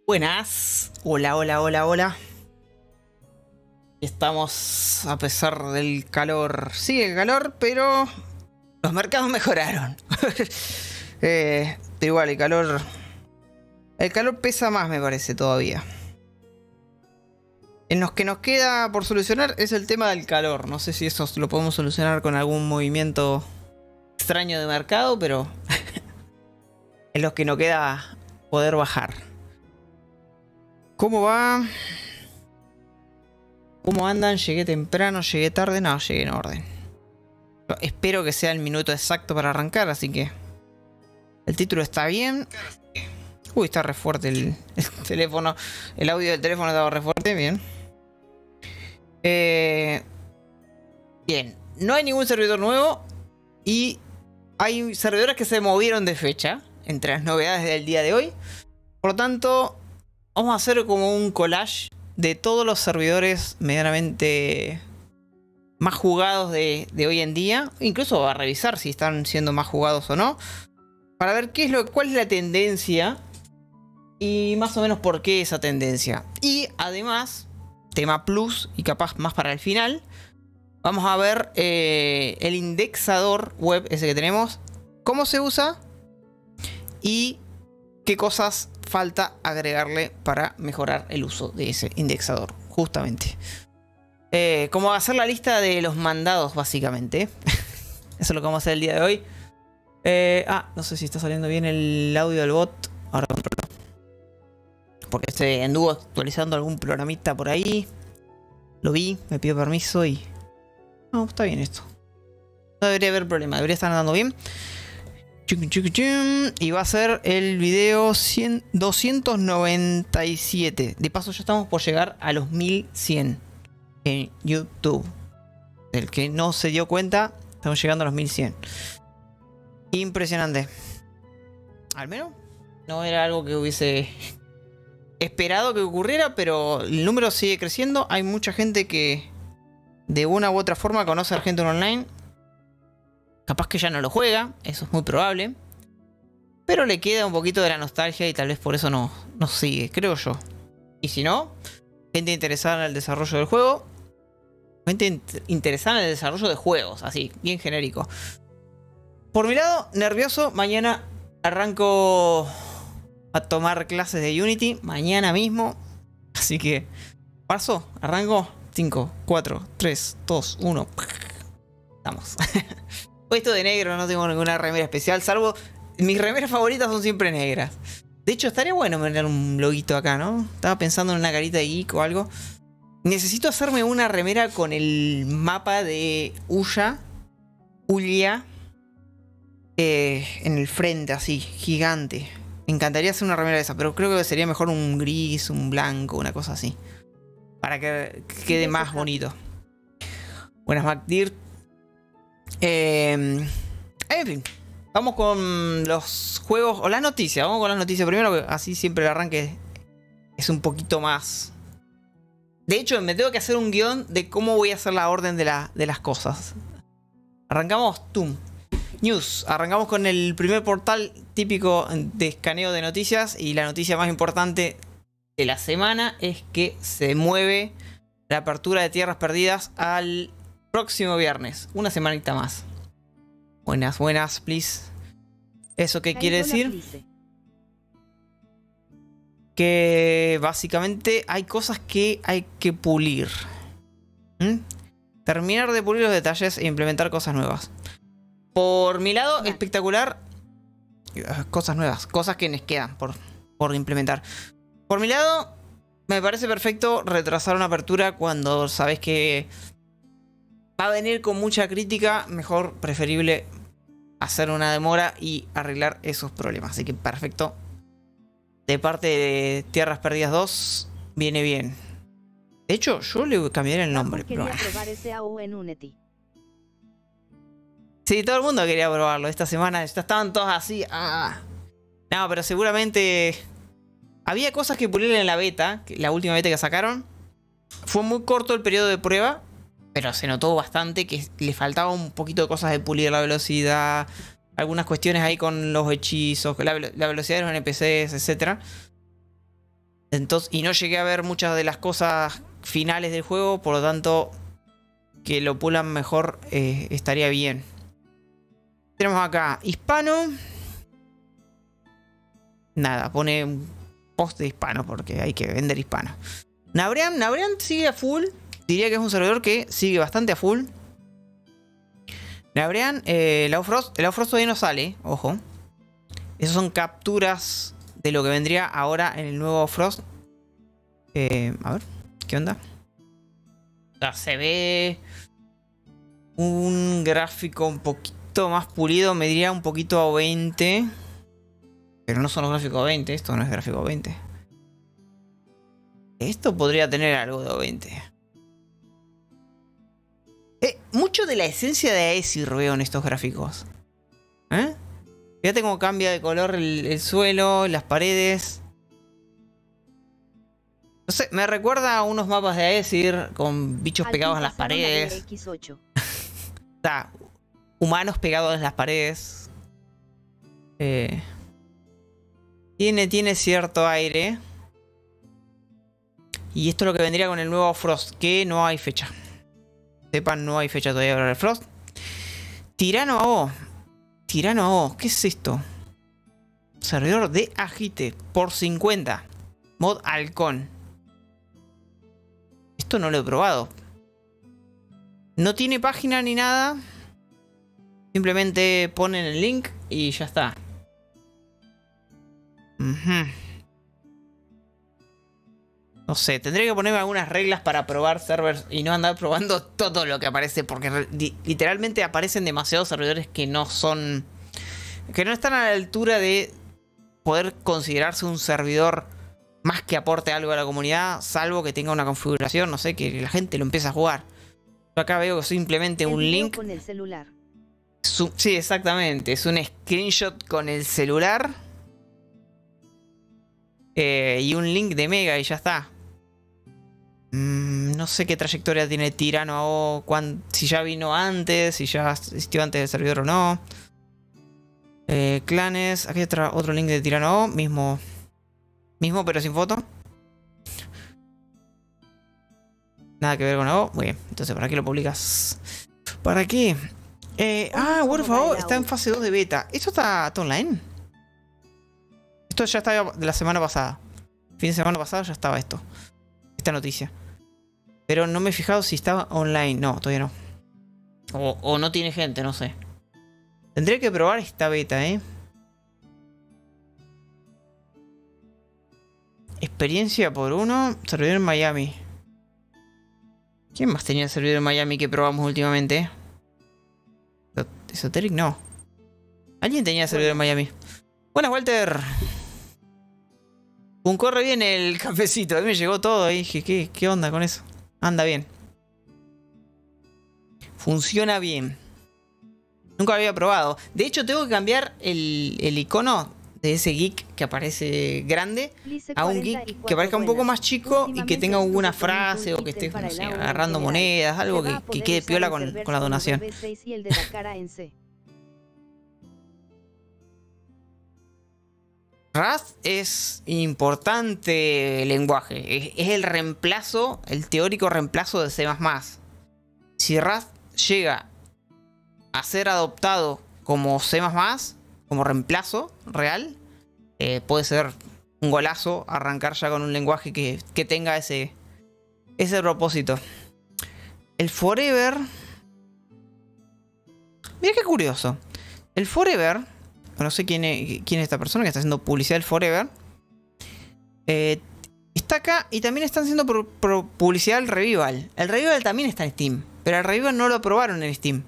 Buenas, hola, hola, hola, hola. Estamos a pesar del calor. Sigue el calor, pero los mercados mejoraron. Pero igual, el calor pesa más, me parece, todavía. En los que nos queda por solucionar es el tema del calor. No sé si eso lo podemos solucionar con algún movimiento extraño de mercado, pero en los que nos queda poder bajar. ¿Cómo va? ¿Cómo andan? ¿Llegué temprano? ¿Llegué tarde? No, llegué en orden. Espero que sea el minuto exacto para arrancar, así que... El título está bien. Uy, está re fuerte el teléfono. El audio del teléfono estaba re fuerte, bien. Bien, no hay ningún servidor nuevo. Y hay servidores que se movieron de fecha entre las novedades del día de hoy. Por lo tanto, vamos a hacer como un collage de todos los servidores medianamente más jugados de hoy en día. Incluso a revisar si están siendo más jugados o no, para ver cuál es la tendencia y más o menos por qué esa tendencia. Y además, tema plus y capaz más para el final, vamos a ver el indexador web ese que tenemos, cómo se usa y qué cosas falta agregarle para mejorar el uso de ese indexador, justamente. Cómo hacer la lista de los mandados, básicamente. Eso es lo que vamos a hacer el día de hoy. No sé si está saliendo bien el audio del bot. Ahora controlo. Porque se anduvo actualizando algún programita por ahí. Lo vi, me pidió permiso y... No, está bien esto. No debería haber problema, debería estar andando bien. Y va a ser el video 297. De paso ya estamos por llegar a los 1100 en YouTube. El que no se dio cuenta, estamos llegando a los 1100. Impresionante. Al menos no era algo que hubiese esperado que ocurriera, pero el número sigue creciendo. Hay mucha gente que de una u otra forma conoce Argentino Online. Capaz que ya no lo juega, eso es muy probable. Pero le queda un poquito de la nostalgia y tal vez por eso no sigue, creo yo. Y si no, gente interesada en el desarrollo del juego. Gente interesada en el desarrollo de juegos, así, bien genérico. Por mi lado, nervioso. Mañana arranco a tomar clases de Unity. Mañana mismo. Así que, paso, arranco. 5, 4, 3, 2, 1. Estamos. Hoy estoy de negro, no tengo ninguna remera especial, salvo... Mis remeras favoritas son siempre negras. De hecho, estaría bueno poner un loguito acá, ¿no? Estaba pensando en una carita de geek o algo. Necesito hacerme una remera con el mapa de Ulla en el frente, así, gigante. Me encantaría hacer una remera de esa, pero creo que sería mejor un gris, un blanco, una cosa así. Para que quede más bonito. Buenas, MacDirt. En fin. Vamos con los juegos o las noticias. Vamos con las noticias primero, que así siempre el arranque es un poquito más... De hecho, me tengo que hacer un guión de cómo voy a hacer la orden de las cosas. Arrancamos, News. Arrancamos con el primer portal típico de escaneo de noticias. Y la noticia más importante de la semana es que se mueve la apertura de Tierras Perdidas al próximo viernes. Una semanita más. Buenas, buenas, please. ¿Eso qué quiere decir? Que básicamente hay cosas que hay que pulir. Terminar de pulir los detalles e implementar cosas nuevas. Por mi lado, espectacular. Cosas nuevas, cosas que nos quedan por implementar. Por mi lado, me parece perfecto retrasar una apertura cuando sabes que va a venir con mucha crítica. Mejor, preferible hacer una demora y arreglar esos problemas. Así que perfecto. De parte de Tierras Perdidas 2, viene bien. De hecho, yo le cambiaré el nombre. Pero... probar ese AU en Unity. Sí, todo el mundo quería probarlo. Esta semana estaban todos así. No, pero seguramente... Había cosas que pulir en la beta. La última beta que sacaron. Fue muy corto el periodo de prueba. Pero se notó bastante que le faltaba un poquito de cosas de pulir la velocidad. Algunas cuestiones ahí con los hechizos. La velocidad de los NPCs, etc. Entonces, y no llegué a ver muchas de las cosas finales del juego, por lo tanto, que lo pulan mejor estaría bien. Tenemos acá hispano. Nada, pone un post de hispano porque hay que vender hispano. Nabrian sigue a full. Diría que es un servidor que sigue bastante a full. Nabrian, el Outfrost todavía no sale, ojo. Esas son capturas de lo que vendría ahora en el nuevo Frost. A ver, ¿qué onda? O sea, se ve un gráfico un poquito más pulido, me diría un poquito a 20. Pero no son los gráficos 20, esto no es gráfico 20. Esto podría tener algo de 20. Mucho de la esencia de Aesir veo en estos gráficos. Fíjate cómo cambia de color el suelo, las paredes. No sé, me recuerda a unos mapas de Aesir con bichos pegados en las paredes. Está, humanos pegados en las paredes. Tiene cierto aire. Y esto es lo que vendría con el nuevo Frost, que no hay fecha. Sepan, no hay fecha todavía para el Frost. Tirano AO. Tirano AO, ¿qué es esto? Servidor de agite por 50. Mod halcón. Esto no lo he probado. No tiene página ni nada. Simplemente ponen el link y ya está. No sé, tendría que ponerme algunas reglas para probar servers y no andar probando todo lo que aparece, porque literalmente aparecen demasiados servidores que no son... que no están a la altura de poder considerarse un servidor más que aporte algo a la comunidad, salvo que tenga una configuración, no sé, que la gente lo empiece a jugar. Yo acá veo simplemente un link con el celular. Sí, exactamente, es un screenshot con el celular y un link de Mega y ya está. No sé qué trayectoria tiene Tirano AO, si ya vino antes, si ya existió antes del servidor o no. Clanes, aquí hay otro link de Tirano AO, mismo pero sin foto. Nada que ver con AO, muy bien, entonces ¿para qué lo publicas? ¿Para qué? World of AO está en fase 2 de beta. ¿Esto está online? Esto ya estaba de la semana pasada. Fin de semana pasado ya estaba esto. Esta noticia. Pero no me he fijado si estaba online. No, todavía no. O no tiene gente, no sé. Tendré que probar esta beta, Experiencia por 1. Servidor en Miami. ¿Quién más tenía el servidor en Miami que probamos últimamente? Esoteric no. ¿Alguien tenía el servidor en Miami? Buenas, Walter. Corre bien el cafecito. A mí me llegó todo y dije, ¿qué onda con eso? Anda bien. Funciona bien. Nunca lo había probado. De hecho, tengo que cambiar el icono de ese geek que aparece grande a un geek que parezca un poco más chico y que tenga alguna frase o que esté, no sé, agarrando monedas, algo que quede piola con la donación. Rust es importante lenguaje. Es el reemplazo, el teórico reemplazo de C++. Si Rust llega a ser adoptado como C++, como reemplazo real, puede ser un golazo arrancar ya con un lenguaje que tenga ese propósito. El Forever... Mira qué curioso. El Forever... No sé quién es esta persona que está haciendo publicidad del Forever. Está acá y también están haciendo publicidad del Revival. El Revival también está en Steam. Pero el Revival no lo aprobaron en Steam.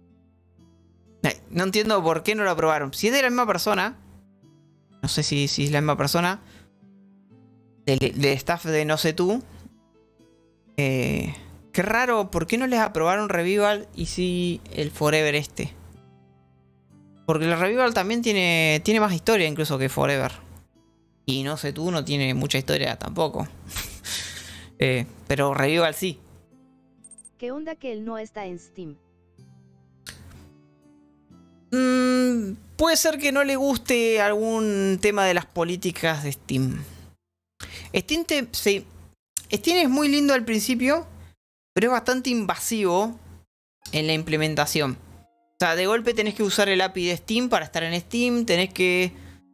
No entiendo por qué no lo aprobaron. Si es de la misma persona. No sé si es la misma persona. De staff de No sé tú. Qué raro. ¿Por qué no les aprobaron Revival y sí el Forever este? Porque el Revival también tiene más historia incluso que Forever. Y No sé tú no tiene mucha historia tampoco. Pero Revival sí. ¿Qué onda que él no está en Steam? Puede ser que no le guste algún tema de las políticas de Steam. Sí, Steam es muy lindo al principio, pero es bastante invasivo en la implementación. O sea, de golpe tenés que usar el API de Steam para estar en Steam, tenés que...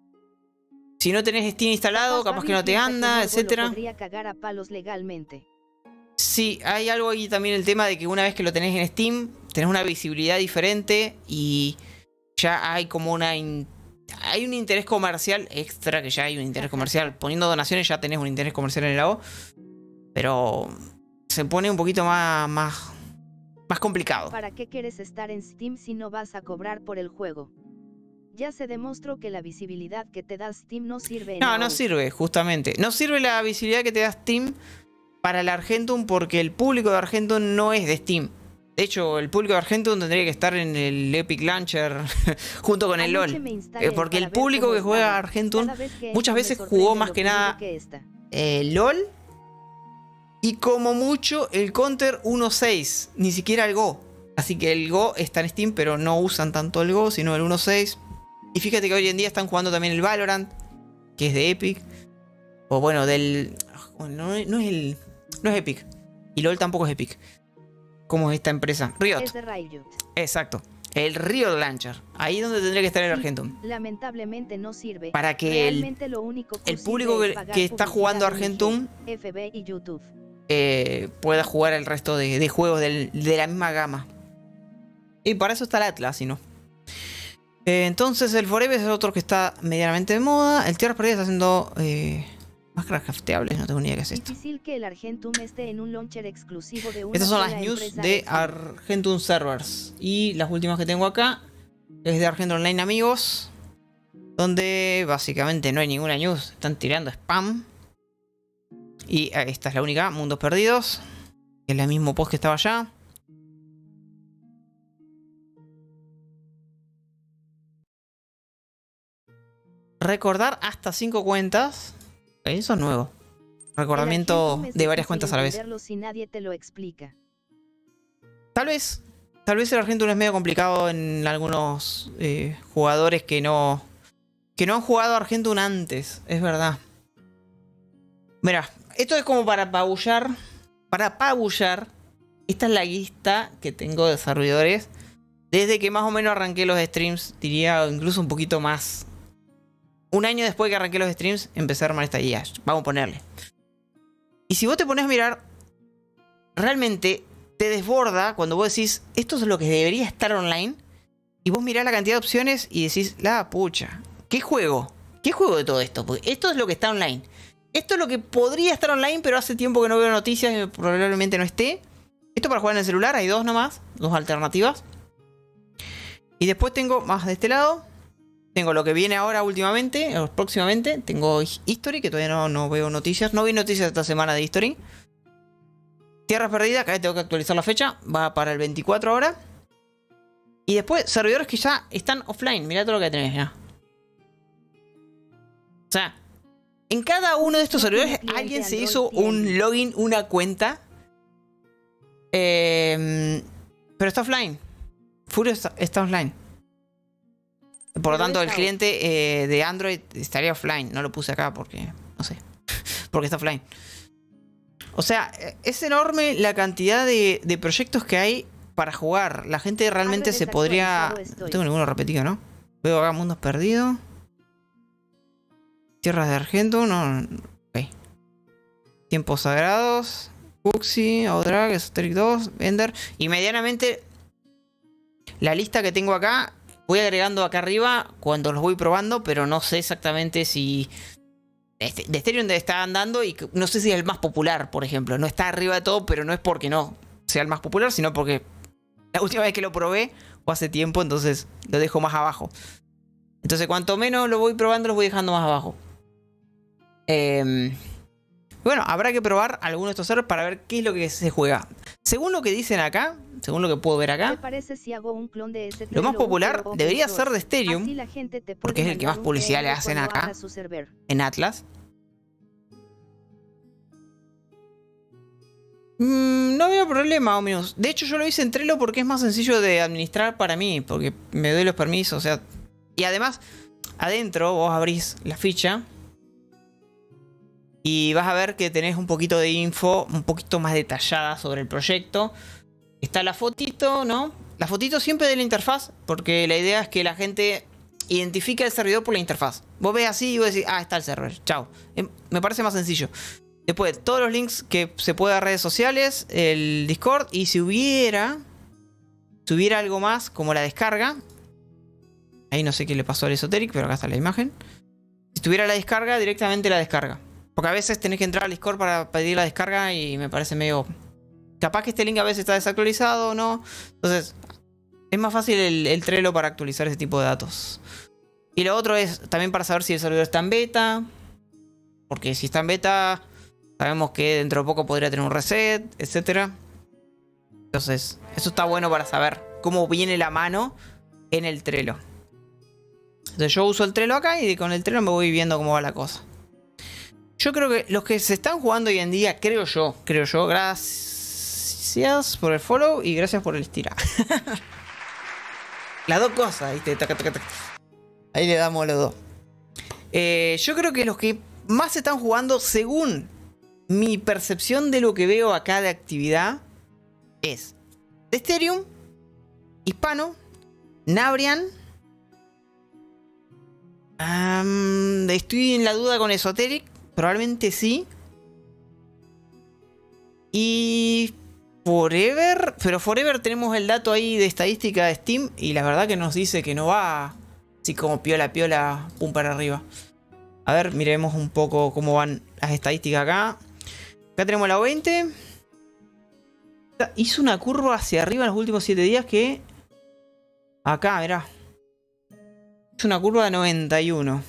Si no tenés Steam instalado, capaz que no te anda, etcétera. Podría cagar a palos legalmente. Sí, hay algo ahí también, el tema de que una vez que lo tenés en Steam, tenés una visibilidad diferente y ya hay como hay un interés comercial extra, que ya hay un interés comercial. Poniendo donaciones ya tenés un interés comercial en el lado, pero se pone un poquito más complicado. ¿Para qué quieres estar en Steam si no vas a cobrar por el juego? Ya se demostró que la visibilidad que te da Steam no sirve en No sirve, justamente. No sirve la visibilidad que te da Steam para el Argentum porque el público de Argentum no es de Steam. De hecho, el público de Argentum tendría que estar en el Epic Launcher junto con el LOL. Porque el público que juega Argentum muchas veces jugó más que nada LOL y como mucho el Counter 1.6, ni siquiera el Go. Así que el Go está en Steam, pero no usan tanto el Go, sino el 1.6. Y fíjate que hoy en día están jugando también el Valorant, que es de Epic. O bueno, no es Epic. Y LOL tampoco es Epic. ¿Cómo es esta empresa? Riot. Es de Riot. Exacto. El Riot Launcher. Ahí es donde tendría que estar el Argentum. Lamentablemente no sirve. Para que el público que está jugando Argentum FB y YouTube pueda jugar el resto de juegos de la misma gama. Y para eso está el Atlas, si no. Entonces el Forever es otro que está medianamente de moda. El Tierras Perdidas está haciendo máscaras crafteables. No tengo ni idea qué es esto. Difícil que el Argentum esté en un launcher exclusivo de una Estas son las news de Argentum Servers. Y las últimas que tengo acá es de Argentum Online Amigos, donde básicamente no hay ninguna news. Están tirando spam. Y esta es la única, Mundos Perdidos, que es el mismo post que estaba allá. Recordar hasta 5 cuentas. Eso es nuevo. Recordamiento de varias cuentas a la vez. Si nadie te lo explica. Tal vez el Argentum es medio complicado en algunos jugadores que no han jugado Argentum antes. Es verdad. Mira, esto es como para apabullar. Esta es la lista que tengo de servidores desde que más o menos arranqué los streams. Diría incluso un poquito más. Un año después que arranqué los streams, empecé a armar esta guía. Vamos a ponerle. Y si vos te pones a mirar, realmente te desborda cuando vos decís, esto es lo que debería estar online. Y vos mirás la cantidad de opciones y decís, la pucha, ¿qué juego? ¿Qué juego de todo esto? Porque esto es lo que está online. Esto es lo que podría estar online, pero hace tiempo que no veo noticias y probablemente no esté. Esto para jugar en el celular, hay dos nomás, dos alternativas. Y después tengo más de este lado. Tengo lo que viene ahora últimamente, o próximamente. Tengo History, que todavía no veo noticias. No vi noticias esta semana de History. Tierras Perdidas, que tengo que actualizar la fecha. Va para el 24 ahora. Y después, servidores que ya están offline. Mirá todo lo que tenés ya. O sea, en cada uno de estos servidores alguien se hizo un login, una cuenta. Pero está offline. Furio está offline. Por lo tanto, el cliente de Android estaría offline. No lo puse acá porque... no sé. Porque está offline. O sea, es enorme la cantidad de proyectos que hay para jugar. La gente realmente se podría... No tengo ninguno repetido, ¿no? Veo acá Mundos Perdidos. Tierras de Argentum. No. Ok. Tiempos Sagrados. Fuxi, Oudrag, Esoteric 2, Ender. Y medianamente... la lista que tengo acá... voy agregando acá arriba cuando los voy probando, pero no sé exactamente si... de Ethereum está andando y no sé si es el más popular, por ejemplo. No está arriba de todo, pero no es porque no sea el más popular, sino porque la última vez que lo probé fue hace tiempo, entonces lo dejo más abajo. Entonces cuanto menos lo voy probando, los voy dejando más abajo. Bueno, habrá que probar algunos de estos servers para ver qué es lo que se juega. Según lo que dicen acá, según lo que puedo ver acá, si hago un clon de ese lo más popular debería ser de Ethereum, porque es el que más publicidad le hacen acá, en Atlas. No veo problema, o menos. De hecho, yo lo hice en Trello porque es más sencillo de administrar para mí, porque me doy los permisos, o sea... y además, adentro vos abrís la ficha Y vas a ver que tenés un poquito de info un poquito más detallada sobre el proyecto. Está la fotito, ¿no? La fotito siempre de la interfaz, porque la idea es que la gente identifique el servidor por la interfaz. Vos ves así y vos decís, ah, está el server, chao. Me parece más sencillo. Después, todos los links que se pueda a redes sociales, el Discord, y si hubiera algo más, como la descarga. Ahí no sé qué le pasó al Esoteric, pero acá está la imagen. Si tuviera la descarga, directamente la descarga. Porque a veces tenés que entrar al Discord para pedir la descarga y me parece medio... Capaz que este link a veces está desactualizado o no. Entonces, es más fácil el Trello para actualizar ese tipo de datos. Y lo otro es también para saber si el servidor está en beta. Porque si está en beta, sabemos que dentro de poco podría tener un reset, etc. Entonces, eso está bueno para saber cómo viene la mano en el Trello. Entonces yo uso el Trello acá y con el Trello me voy viendo cómo va la cosa. Yo creo que los que se están jugando hoy en día, creo yo, gracias por el follow y gracias por el estira. Las dos cosas, ¿viste? Taca, taca, taca. Ahí le damos los dos. Yo creo que los que más se están jugando, según mi percepción de lo que veo acá de actividad, es Ethereum, Hispano, Nabrian. Estoy en la duda con Esoteric. Probablemente sí. Y Forever. Pero Forever tenemos el dato ahí de estadística de Steam. Y la verdad que nos dice que no va así como piola, pum para arriba. A ver, miremos un poco cómo van las estadísticas acá. Acá tenemos la 20. Hizo una curva hacia arriba en los últimos 7 días que... Acá, mirá. Hizo una curva de 91.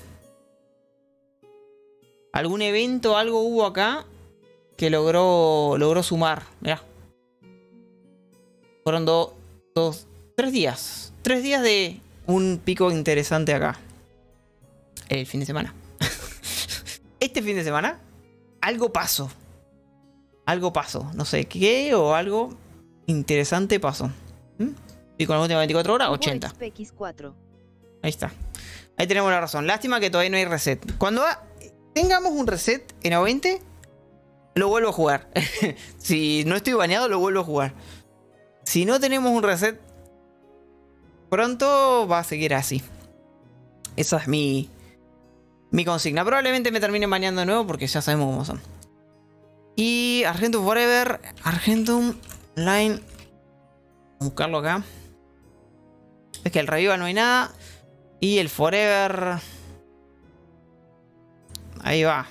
Algún evento, algo hubo acá que logró sumar. Mirá. Fueron 3 días. 3 días de un pico interesante acá. El fin de semana. Este fin de semana, algo pasó. Algo pasó. No sé qué o algo interesante pasó. Y con la última 24 horas, 80. Ahí está. Ahí tenemos la razón. Lástima que todavía no hay reset. Cuando tengamos un reset en A20, lo vuelvo a jugar. Si no estoy baneado, lo vuelvo a jugar. Si no tenemos un reset, pronto va a seguir así. Esa es mi consigna. Probablemente me termine baneando de nuevo porque ya sabemos cómo son. Y Argentum Forever, Argentum Line. Vamos a buscarlo acá. Es que el Revival no hay nada. Y el Forever. Ahí va.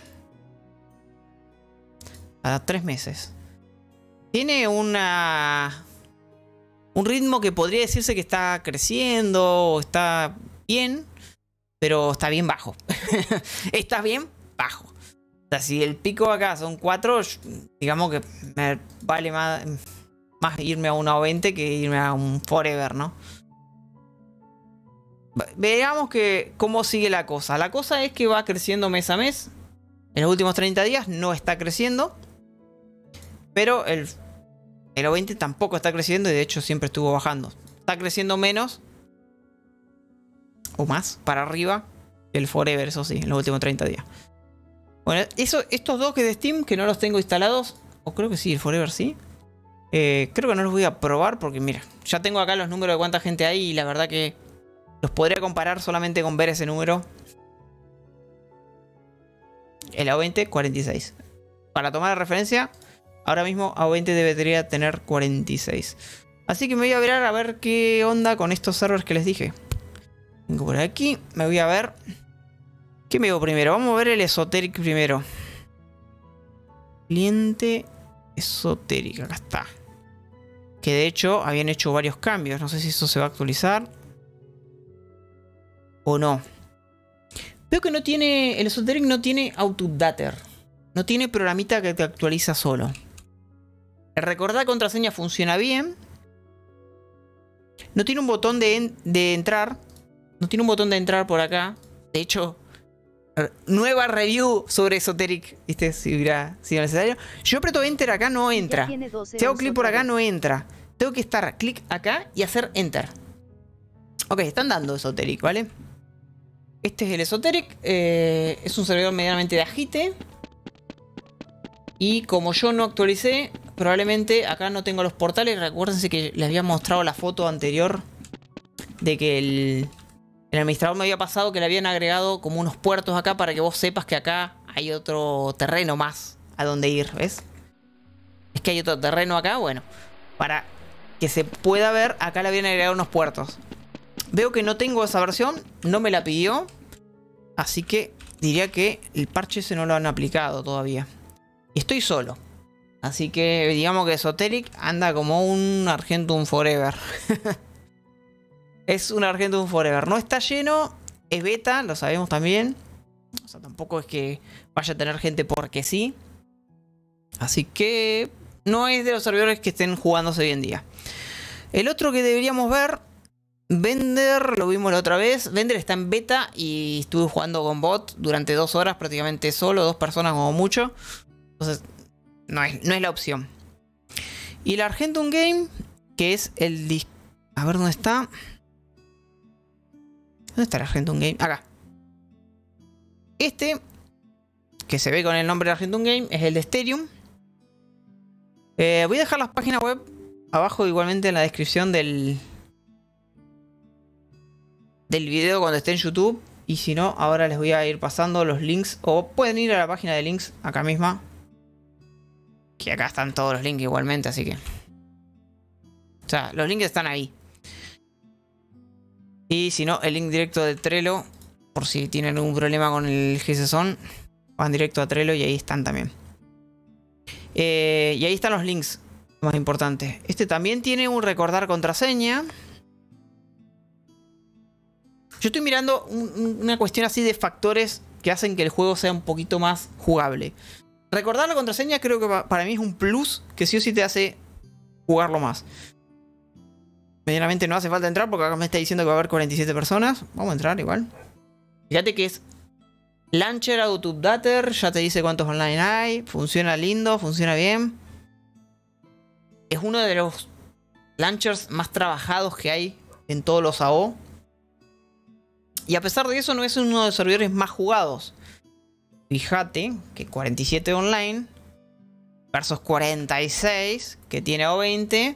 A 3 meses. Tiene un ritmo que podría decirse que está creciendo. O está bien. Pero está bien bajo. Está bien bajo. O sea, si el pico acá son 4, digamos que me vale más irme a una 20 que irme a un Forever, ¿no? Veamos cómo sigue la cosa. La cosa es que va creciendo mes a mes. En los últimos 30 días no está creciendo. Pero el O20 tampoco está creciendo y de hecho siempre estuvo bajando. Está creciendo menos o más para arriba que el Forever, eso sí, en los últimos 30 días. Bueno, estos dos que de Steam, que no los tengo instalados, o creo que sí, el Forever sí. Creo que no los voy a probar porque mira, ya tengo acá los números de cuánta gente hay y la verdad que los podría comparar solamente con ver ese número. El A20, 46. Para tomar la referencia, ahora mismo A20 debería tener 46. Así que me voy a mirar a ver qué onda con estos servers que les dije. Vengo por aquí, me voy a ver. ¿Qué me veo primero? Vamos a ver el Esoteric primero. Cliente Esoteric, acá está. Que de hecho habían hecho varios cambios. No sé si eso se va a actualizar o no. Veo que no tiene... El Esoteric no tiene Autoupdater. No tiene programita que te actualiza solo. El recordar contraseña funciona bien. No tiene un botón de entrar. No tiene un botón de entrar por acá. De hecho, nueva review sobre Esoteric. ¿Viste? Si hubiera sido necesario. Yo aprieto Enter acá, no entra. Si hago clic por acá, no entra. Tengo que estar clic acá y hacer Enter. Ok, están dando Esoteric, ¿vale? Este es el Esoteric. Es un servidor medianamente de agite. Y como yo no actualicé, probablemente acá no tengo los portales. Recuérdense que les había mostrado la foto anterior de que el administrador me había pasado que le habían agregado como unos puertos acá para que vos sepas que acá hay otro terreno más a donde ir, ¿ves? Es que hay otro terreno acá, bueno, para que se pueda ver, acá le habían agregado unos puertos. Veo que no tengo esa versión, no me la pidió, así que diría que el parche ese no lo han aplicado todavía. Y estoy solo, así que digamos que Esoteric anda como un Argentum Forever. Es un Argentum Forever, no está lleno, es beta, lo sabemos también. O sea, tampoco es que vaya a tener gente porque sí. Así que no es de los servidores que estén jugándose hoy en día. El otro que deberíamos ver, Vender, lo vimos la otra vez. Vender está en beta y estuve jugando con bot durante 2 horas prácticamente solo, 2 personas como mucho. Entonces no es la opción. Y el Argentum Game, que es el... A ver dónde está. ¿Dónde está el Argentum Game? Acá. Este, que se ve con el nombre de Argentum Game, es el de Ethereum. Voy a dejar las páginas web abajo igualmente en la descripción del video cuando esté en YouTube. Y si no, ahora les voy a ir pasando los links. O pueden ir a la página de links acá misma. Que acá están todos los links igualmente, así que... O sea, los links están ahí. Y si no, el link directo de Trello. Por si tienen algún problema con el GSON, van directo a Trello y ahí están también. Y ahí están los links más importantes. Este también tiene un recordar contraseña. Yo estoy mirando una cuestión así de factores que hacen que el juego sea un poquito más jugable. Recordar la contraseña creo que para mí es un plus que sí o sí te hace jugarlo más. Medianamente no hace falta entrar porque acá me está diciendo que va a haber 47 personas. Vamos a entrar igual. Fíjate que es Launcher Auto Updater. Ya te dice cuántos online hay. Funciona lindo, funciona bien. Es uno de los launchers más trabajados que hay en todos los AO. Y a pesar de eso no es uno de los servidores más jugados. Fíjate que 47 online versus 46 que tiene O20.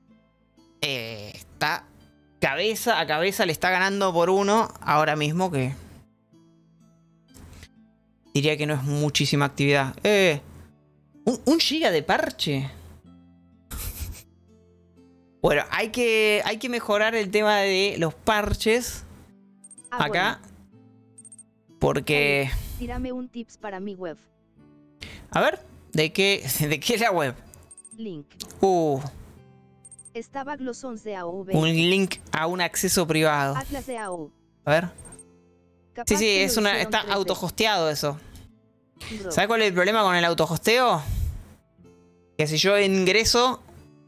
Está cabeza a cabeza, le está ganando por 1 ahora mismo, que diría que no es muchísima actividad. Un giga de parche. Bueno, hay que mejorar el tema de los parches acá. Bueno. Porque... Tírame un tips para mi web. A ver, ¿de qué es la web? Link. Estaba glosons de AOV. Un link a un acceso privado. Atlas de AO. A ver. Sí, es está autohosteado eso. ¿Sabes cuál es el problema con el autohosteo? Que si yo ingreso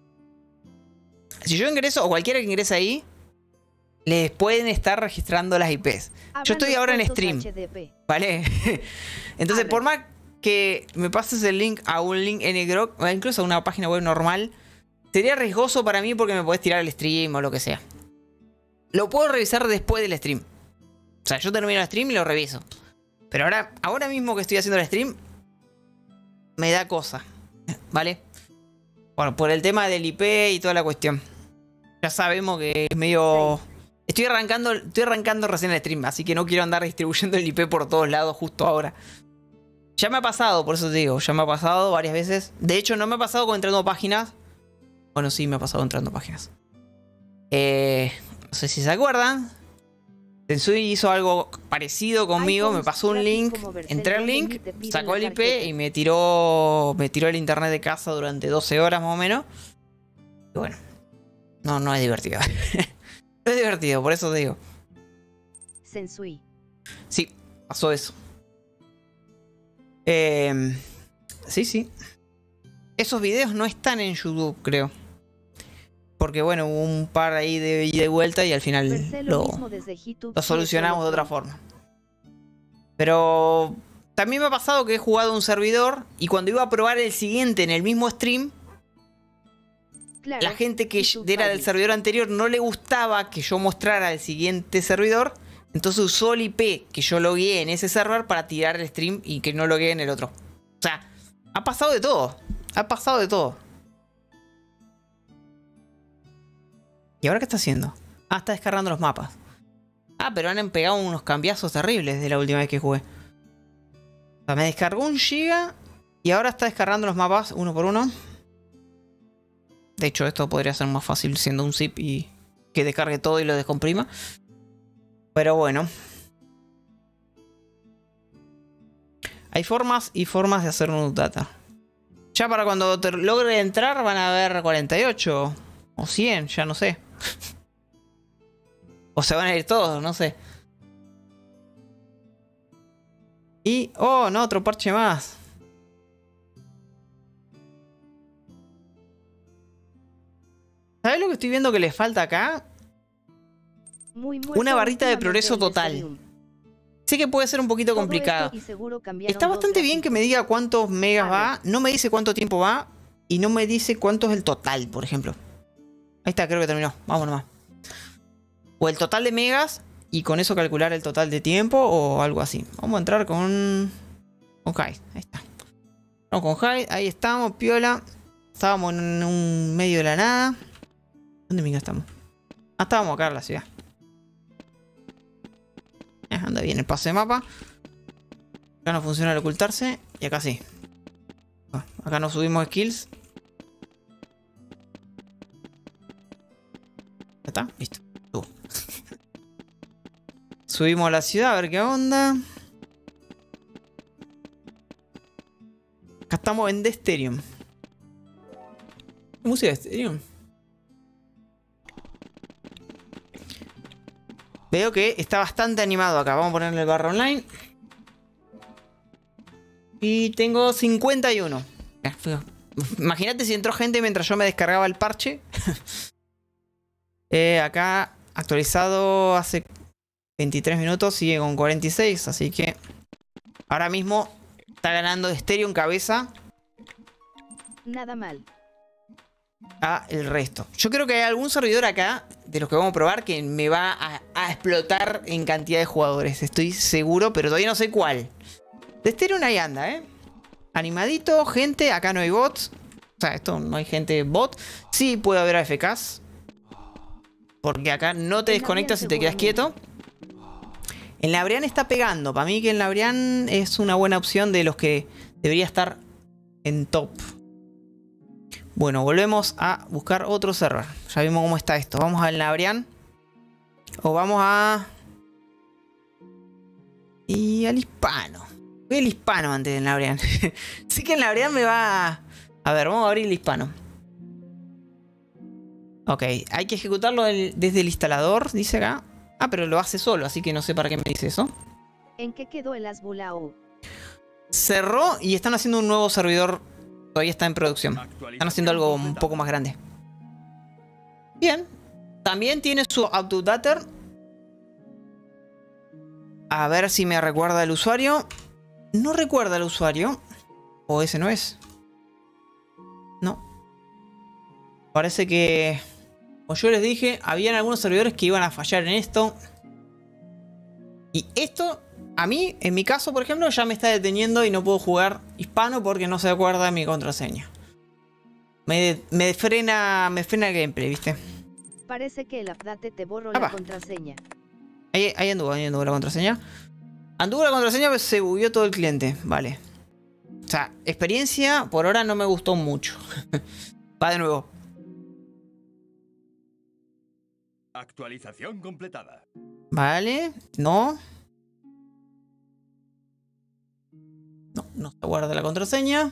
o cualquiera que ingrese ahí, les pueden estar registrando las IPs. Yo estoy ahora en stream, ¿vale? Entonces, por más que me pases el link a un link ngrok, o incluso a una página web normal, sería riesgoso para mí porque me podés tirar el stream o lo que sea. Lo puedo revisar después del stream. O sea, yo termino el stream y lo reviso. Pero ahora mismo que estoy haciendo el stream, me da cosa, ¿vale? Bueno, por el tema del IP y toda la cuestión. Ya sabemos que es medio... Estoy arrancando recién el stream, así que no quiero andar distribuyendo el IP por todos lados justo ahora. Ya me ha pasado, por eso te digo, ya me ha pasado varias veces. De hecho, no me ha pasado con entrando a páginas. Bueno, sí, me ha pasado entrando a páginas. No sé si se acuerdan. Tensui hizo algo parecido conmigo, me pasó un link, entré al link, sacó el IP y me tiró el internet de casa durante 12 horas más o menos. Y bueno, no es divertido. No es divertido, por eso te digo. Sensui. Sí, pasó eso. Sí. Esos videos no están en YouTube, creo. Porque bueno, hubo un par ahí de ida y vuelta y al final lo solucionamos de otra forma. Pero también me ha pasado que he jugado un servidor y cuando iba a probar el siguiente en el mismo stream, claro, la gente que era del servidor anterior no le gustaba que yo mostrara el siguiente servidor. Entonces usó el IP que yo logueé en ese server para tirar el stream y que no logueé en el otro. O sea, Ha pasado de todo. Ha pasado de todo. ¿Y ahora qué está haciendo? Ah, está descargando los mapas. Ah, pero han pegado unos cambiazos terribles de la última vez que jugué. O sea, me descargó 1 GB y ahora está descargando los mapas uno por uno. De hecho, esto podría ser más fácil siendo un zip y que descargue todo y lo descomprima. Pero bueno. Hay formas y formas de hacer un data. Ya para cuando te logre entrar van a haber 48 o 100, ya no sé. O se van a ir todos, no sé. Y... oh, no, otro parche más. ¿Sabes lo que estoy viendo que le falta acá? Una barrita de progreso total. Sé que puede ser un poquito complicado. Está bastante bien que me diga cuántos megas va. No me dice cuánto tiempo va. Y no me dice cuánto es el total, por ejemplo. Ahí está, creo que terminó. Vamos nomás. O el total de megas. Y con eso calcular el total de tiempo. O algo así. Vamos a entrar con Hyde. Ahí está. Vamos con Hyde. Ahí estamos, piola. Estábamos en un medio de la nada. ¿Dónde mira estamos? Ah, estábamos acá en la ciudad. Anda bien el pase de mapa. Acá no funciona el ocultarse. Y acá sí. Acá no subimos skills. Ya está, listo. Subimos a la ciudad a ver qué onda. Acá estamos en Desterium. ¿Qué música de Desterium? Veo que está bastante animado acá. Vamos a ponerle el barra online. Y tengo 51. Imagínate si entró gente mientras yo me descargaba el parche. Acá actualizado hace 23 minutos. Sigue con 46. Así que ahora mismo está ganando Desterium cabeza. Nada mal. A el resto. Yo creo que hay algún servidor acá de los que vamos a probar que me va a explotar en cantidad de jugadores. Estoy seguro, pero todavía no sé cuál. Desterium ahí anda, animadito, gente. Acá no hay bots. O sea, esto no hay gente bot. Sí puede haber AFKs. Porque acá no te desconectas y te quedas quieto. El Labrian está pegando. Para mí que el Labrian es una buena opción de los que debería estar en top. Bueno, volvemos a buscar otro server. Ya vimos cómo está esto. Vamos al Labrian. O vamos a... y al hispano. Voy al hispano antes del Labrian. Sí que el Labrian me va... a ver, vamos a abrir el hispano. Ok, hay que ejecutarlo desde el instalador, dice acá. Ah, pero lo hace solo, así que no sé para qué me dice eso. ¿En qué quedó el Azbulao? Cerró y están haciendo un nuevo servidor. Todavía está en producción. Están haciendo algo un poco más grande. Bien. También tiene su Autodater. A ver si me recuerda el usuario. No recuerda el usuario. O ese no es. No. Parece que... como yo les dije, habían algunos servidores que iban a fallar en esto. Y esto... a mí, en mi caso, por ejemplo, ya me está deteniendo y no puedo jugar hispano porque no se acuerda de mi contraseña. Me frena el gameplay, ¿viste? Parece que el update te borró la contraseña. Ahí anduvo la contraseña. Anduvo la contraseña, pero se bugueó todo el cliente. Vale. O sea, experiencia por ahora no me gustó mucho. Va de nuevo. Actualización completada. Vale, no. No se guarda la contraseña.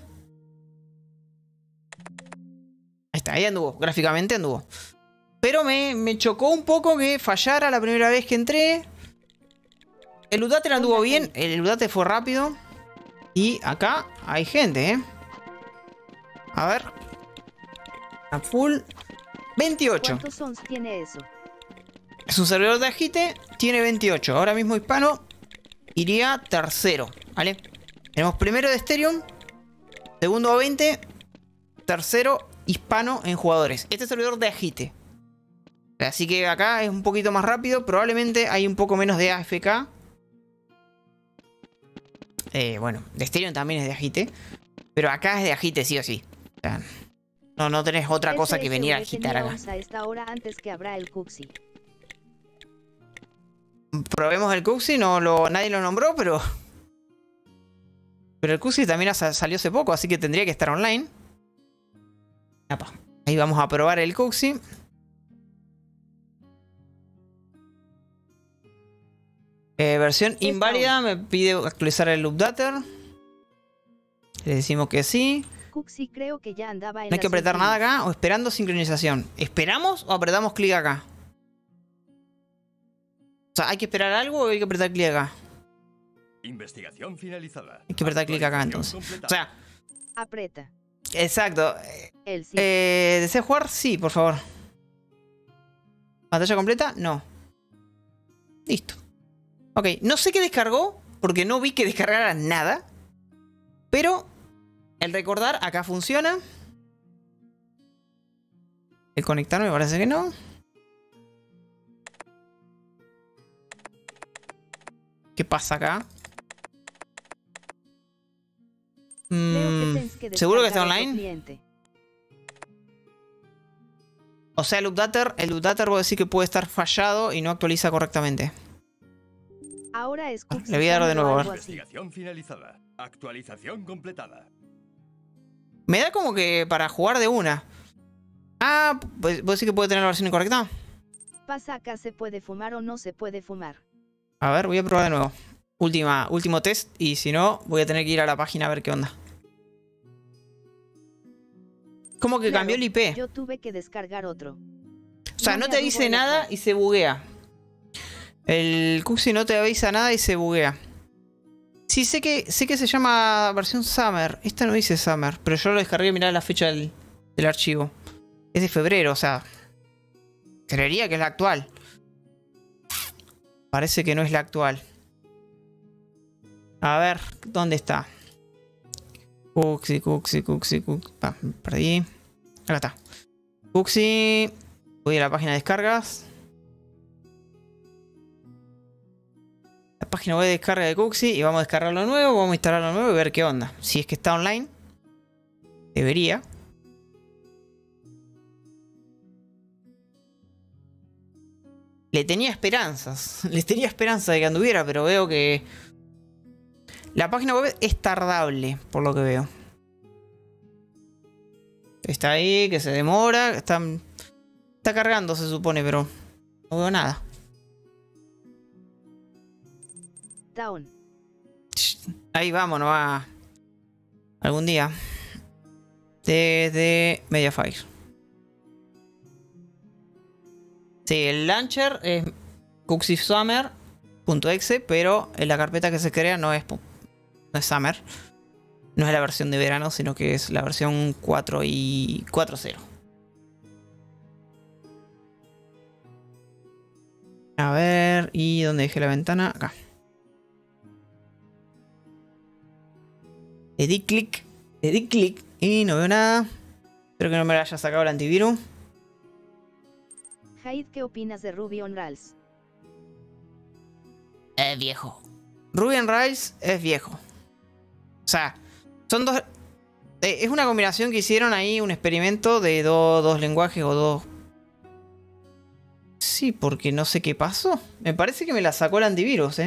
Ahí está, ahí anduvo. Gráficamente anduvo. Pero me chocó un poco que fallara la primera vez que entré. El Udate anduvo bien. El Udate fue rápido. Y acá hay gente, A ver. A full. 28. ¿Cuántos sons tiene eso? Es un servidor de agite. Tiene 28. Ahora mismo hispano iría tercero. ¿Vale? Tenemos primero Desterium, segundo a 20, tercero hispano en jugadores. Este es servidor de agite. Así que acá es un poquito más rápido. Probablemente hay un poco menos de AFK. Bueno, Desterium también es de agite. Pero acá es de agite sí o sí. O sea, no tenés otra cosa que venir a agitar acá. A esta hora antes que habrá el Cuxi. Probemos el Cuxi, nadie lo nombró, pero el Cuxi también salió hace poco, así que tendría que estar online. Apa, ahí vamos a probar el Cuxi. Versión inválida, me pide actualizar el updater. Le decimos que sí. Cuxi creo que ya andaba en No hay que apretar nada acá o esperando sincronización. ¿Esperamos o apretamos clic acá? O sea, ¿hay que esperar algo o hay que apretar clic acá? Investigación finalizada. Hay que apretar clic acá entonces. O sea, aprieta. Exacto. El sí. ¿Desea jugar? Sí, por favor. ¿Pantalla completa? No. Listo. Ok, no sé qué descargó, porque no vi que descargara nada. Pero el recordar acá funciona. El conectar me parece que no. ¿Qué pasa acá? ¿Seguro que está online? O sea, el updater voy a decir que puede estar fallado y no actualiza correctamente. Ahora es le voy a dar de nuevo, a ver. Investigación finalizada. Actualización completada. Me da como que para jugar de una. Ah, pues vos decís que puede tener la versión incorrecta. Pasa acá, ¿se puede fumar o no se puede fumar? A ver, voy a probar de nuevo. Último test. Y si no, voy a tener que ir a la página a ver qué onda. Como que cambió el IP. Yo tuve que descargar otro. O sea, no te dice nada y se buguea. El Cuxi no te avisa nada y se buguea. Sí, sé que se llama versión Summer. Esta no dice Summer, pero yo lo descargué, mirá la fecha del archivo. Es de febrero, o sea. Creería que es la actual. Parece que no es la actual. A ver, ¿dónde está? Cuxi. Ah, me perdí. Acá está. Cuxi. Voy a la página de descargas. La página web de descarga de Cuxi. Y vamos a descargarlo nuevo. Vamos a instalarlo nuevo y ver qué onda. Si es que está online. Debería. Le tenía esperanzas. Les tenía esperanza de que anduviera, pero veo que la página web es tardable, por lo que veo. Está ahí, que se demora. Está cargando, se supone, pero no veo nada. Down. Ahí vamos, no va. Algún día. Desde Mediafire. Sí, el launcher es cuxisummer.exe, pero en la carpeta que se crea no es Summer. No es la versión de verano, sino que es la versión 4 y 4.0. A ver, ¿y dónde dejé la ventana? Acá. Le di clic y no veo nada. Espero que no me lo haya sacado el antivirus. Haid, ¿qué opinas de Ruby on Rails? Es viejo. Ruby on Rails es viejo. O sea, son dos. Es una combinación que hicieron ahí, un experimento de dos lenguajes o dos. Sí, porque no sé qué pasó. Me parece que me la sacó el antivirus,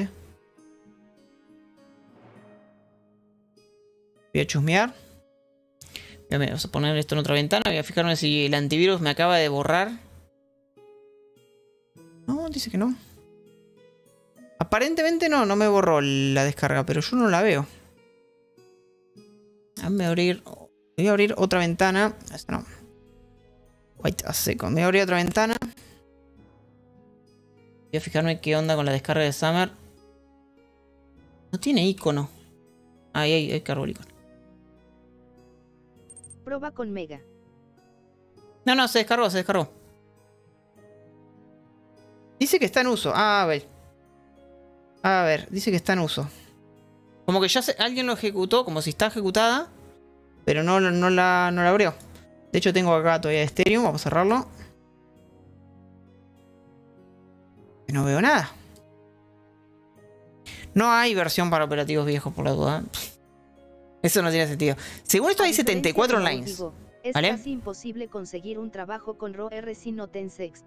Voy a chusmear. Vamos a poner esto en otra ventana. Voy a fijarme si el antivirus me acaba de borrar. No, dice que no. Aparentemente no me borró la descarga, pero yo no la veo. Voy a abrir otra ventana. Esta no. Wait a second. Voy a abrir otra ventana. Voy a fijarme qué onda con la descarga de Summer. No tiene icono. Ahí hay cargo el icono. Prueba con Mega. No, se descargó. Dice que está en uso. A ver, dice que está en uso. Como que ya alguien lo ejecutó, como si está ejecutada. Pero no la abrió. De hecho tengo acá todavía Ethereum. Vamos a cerrarlo. No veo nada. No hay versión para operativos viejos, por la duda. Eso no tiene sentido. Según esto hay 74 online. Es ¿Vale? casi imposible conseguir un trabajo con ROR si no tienes Exp.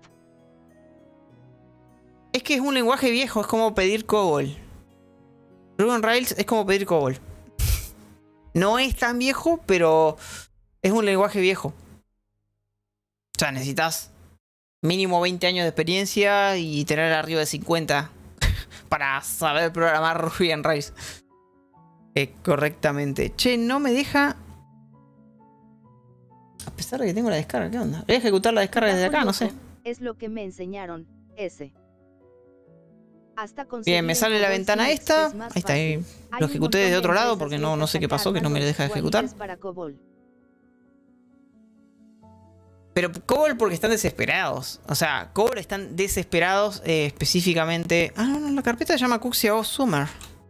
Es que es un lenguaje viejo, es como pedir COBOL. Ruby on Rails es como pedir COBOL. No es tan viejo, pero es un lenguaje viejo. O sea, necesitas mínimo 20 años de experiencia y tener arriba de 50 para saber programar Ruby on Rails correctamente. Che, no me deja... A pesar de que tengo la descarga, ¿qué onda? Voy a ejecutar la descarga desde acá, no sé. Es lo que me enseñaron, ese. Hasta Bien, me sale la ventana esta. Ahí está, ahí lo ejecuté desde otro lado porque no sé qué pasó, que no me deja ejecutar. Pero COBOL porque están desesperados. O sea, COBOL están desesperados específicamente... Ah, no, la carpeta se llama Cuxia Summer.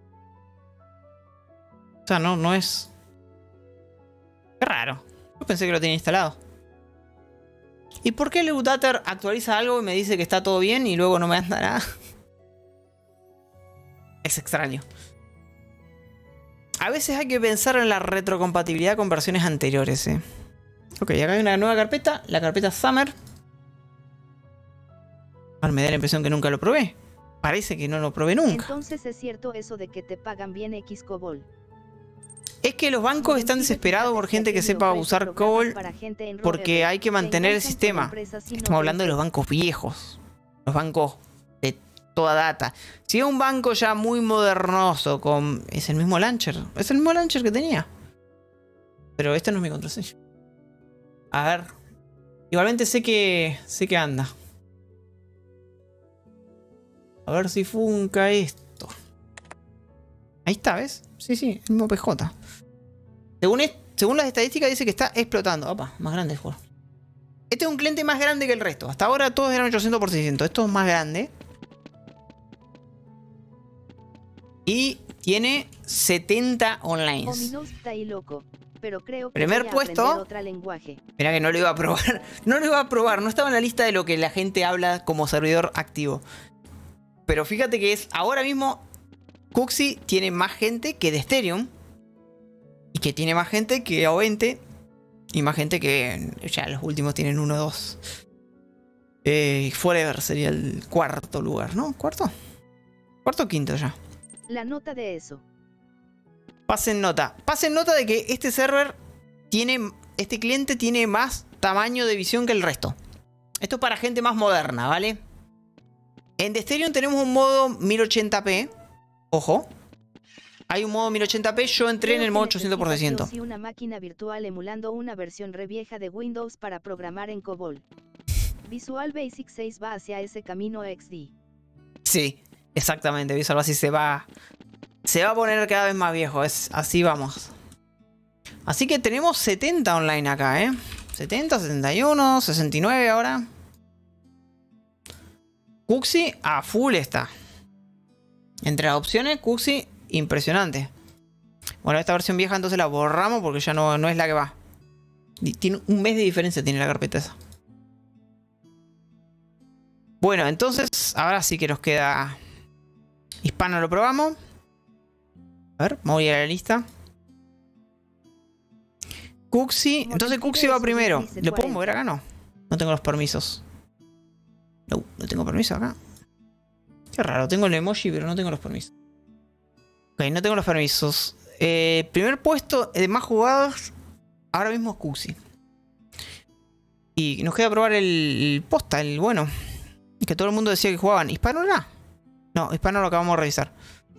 O sea, no es... Qué raro. Yo pensé que lo tenía instalado. ¿Y por qué el Uddater actualiza algo y me dice que está todo bien y luego no me anda nada? Es extraño. A veces hay que pensar en la retrocompatibilidad con versiones anteriores, Ok, acá hay una nueva carpeta, la carpeta Summer. Ahora me da la impresión que nunca lo probé. Parece que no lo probé nunca. Entonces es cierto eso de que te pagan bien X COBOL. Es que los bancos están desesperados por gente que sepa usar COBOL porque hay que mantener el sistema. Estamos hablando de los bancos viejos. Los bancos de toda data. Si es un banco ya muy modernoso con... Es el mismo launcher. Es el mismo launcher que tenía. Pero este no es mi contraseña. A ver. Igualmente sé que anda. A ver si funca esto. Ahí está, ¿ves? Sí, el mismo PJ. Según las estadísticas dice que está explotando. Opa, más grande el juego. Este es un cliente más grande que el resto. Hasta ahora todos eran 800%. Esto es más grande. Y tiene 70 online. Primer puesto. Mira que no lo iba a probar. No lo iba a probar. No estaba en la lista de lo que la gente habla como servidor activo. Pero fíjate que es ahora mismo... Cuxi tiene más gente que de Ethereum. Y que tiene más gente que O20. Y más gente que... Ya los últimos tienen 1 o 2. Forever sería el cuarto lugar, ¿no? ¿Cuarto? Cuarto o quinto ya. La nota de eso. Pasen nota. Pasen nota de que este server tiene... Este cliente tiene más tamaño de visión que el resto. Esto es para gente más moderna, ¿vale? En Ethereum tenemos un modo 1080p. Ojo. Hay un modo 1080p. Yo entré en el modo 800%. Sí, una máquina virtual emulando una versión revieja de Windows para programar en COBOL. Visual Basic 6 va hacia ese camino XD. Sí, exactamente. Visual Basic se va a poner cada vez más viejo. Así vamos. Así que tenemos 70 online acá, 70, 71, 69 ahora. Cuxi a full está. Entre las opciones, Cuxi, impresionante. Bueno, esta versión vieja entonces la borramos porque ya no es la que va. Tiene un mes de diferencia, tiene la carpeta esa. Bueno, entonces, ahora sí que nos queda... Hispano lo probamos. A ver, vamos a ir a la lista. Cuxi, entonces Cuxi va primero. ¿Lo puedo mover acá? No. No tengo los permisos. No tengo permiso acá. Qué raro, tengo el emoji pero no tengo los permisos. Ok, no tengo los permisos. Primer puesto de más jugados ahora mismo es Cuxi. Y nos queda probar el posta, el bueno. Que todo el mundo decía que jugaban. ¿Hispano era? No, Hispano lo acabamos de revisar.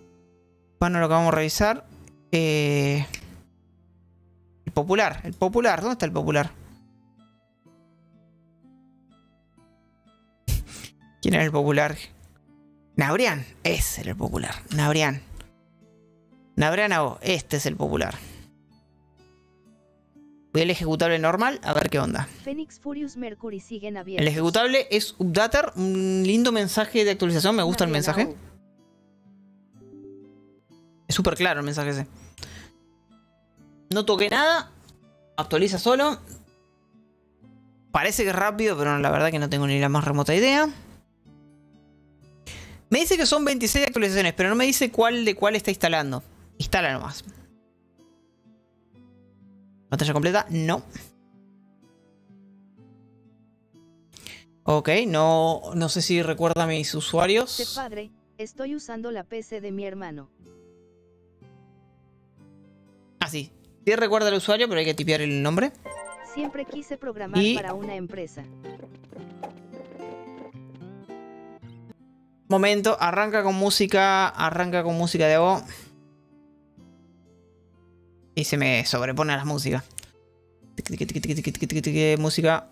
El popular. ¿Dónde está el popular? ¿Quién era el popular? Nabrián. Ese era el popular. Nabrián este es el popular. Voy al ejecutable normal a ver qué onda. Phoenix Furious Mercury siguen abiertos. El ejecutable es Updater. Un lindo mensaje de actualización. Me gusta el mensaje. Es súper claro el mensaje ese. No toqué nada. Actualiza solo. Parece que es rápido, pero la verdad que no tengo ni la más remota idea. Me dice que son 26 actualizaciones, pero no me dice cuál de cuál está instalando. Instala nomás. ¿Pantalla completa? No. Ok, no sé si recuerda a mis usuarios. Padre, estoy usando la PC de mi hermano. Ah, sí. Sí recuerda el usuario, pero hay que tipear el nombre. Siempre quise programar para una empresa. Momento, arranca con música de voz. Y se me sobrepone a las músicas. Música.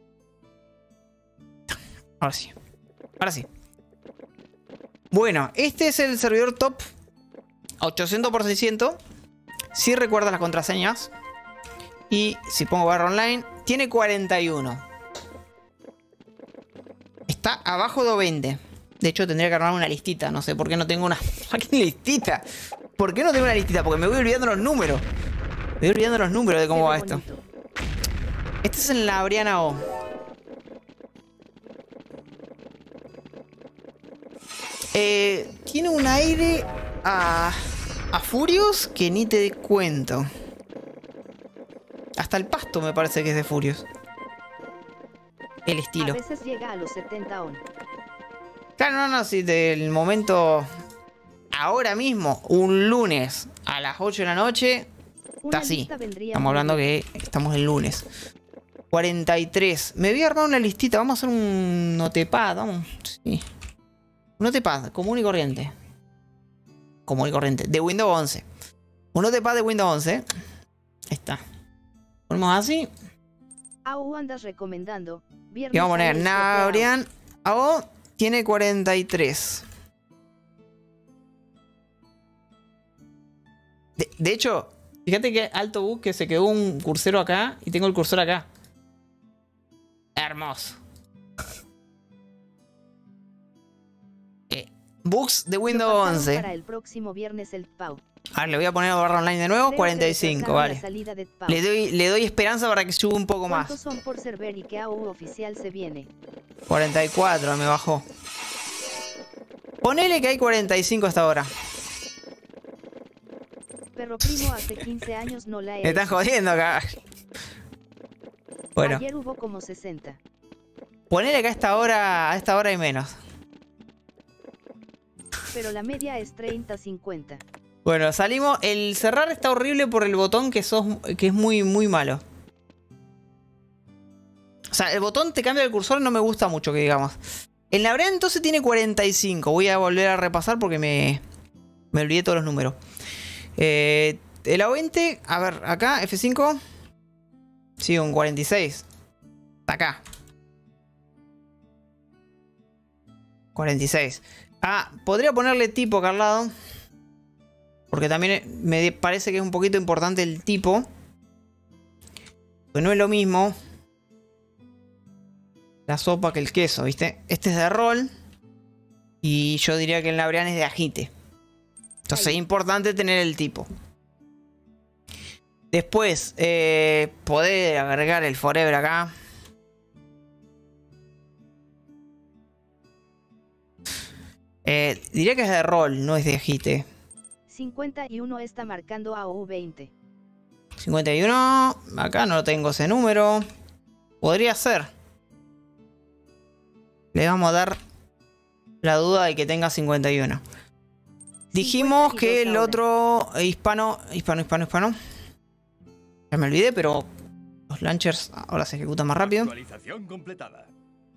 Ahora sí. Ahora sí. Bueno, este es el servidor top 800 por 600. Si recuerda las contraseñas. Y si pongo barra online, tiene 41. Está abajo de 20. De hecho, tendría que armar una listita. No sé por qué no tengo una fucking listita. ¿Por qué no tengo una listita? Porque me voy olvidando los números. Me voy olvidando los números de cómo va esto. Este es en la Briana O. Tiene un aire a Furious que ni te cuento. Hasta el pasto me parece que es de Furious. El estilo. A veces llega a los 70 on. Claro, no, si del momento... Ahora mismo, un lunes a las 8 de la noche, está así. Estamos hablando que estamos el lunes. 43. Me voy a armar una listita. Vamos a hacer un notepad. Vamos. Sí. Un notepad común y corriente. Común y corriente. De Windows 11. Un notepad de Windows 11. Ahí está. Ponemos así. Andas recomendando. Y vamos a poner Nabrian. Tiene 43. De hecho, fíjate que alto bug que se quedó un cursero acá y tengo el cursor acá. Hermoso. Bugs de Windows 11. Para el próximo viernes el PAU. A ver, le voy a poner barra online de nuevo. 45, vale. Le doy esperanza para que suba un poco más. ¿Cuántos son por server y qué AU oficial se viene? 44, me bajó. Ponele que hay 45 hasta ahora. Perro primo hace 15 años no la he Me están jodiendo acá. Bueno. Ayer hubo como 60. Ponele que a esta hora hay menos. Pero la media es 30-50. Bueno, salimos. El cerrar está horrible por el botón que es muy, muy malo. O sea, el botón te cambia el cursor, no me gusta mucho que digamos. En la Brea entonces tiene 45. Voy a volver a repasar porque me olvidé todos los números. El A20, a ver, acá, F5. Sí, un 46. Está acá. 46. Ah, podría ponerle tipo acá al lado. Porque también me parece que es un poquito importante el tipo. Pues no es lo mismo la sopa que el queso, ¿viste? Este es de rol. Y yo diría que el Nabrian es de agite. Entonces es importante tener el tipo. Después, poder agregar el forever acá. Diría que es de rol, no es de agite. 51 está marcando AU20. 51, acá no tengo ese número. Podría ser. Le vamos a dar la duda de que tenga 51. Dijimos que el otro hispano. Ya me olvidé, pero los launchers ahora se ejecutan más rápido. Actualización completada.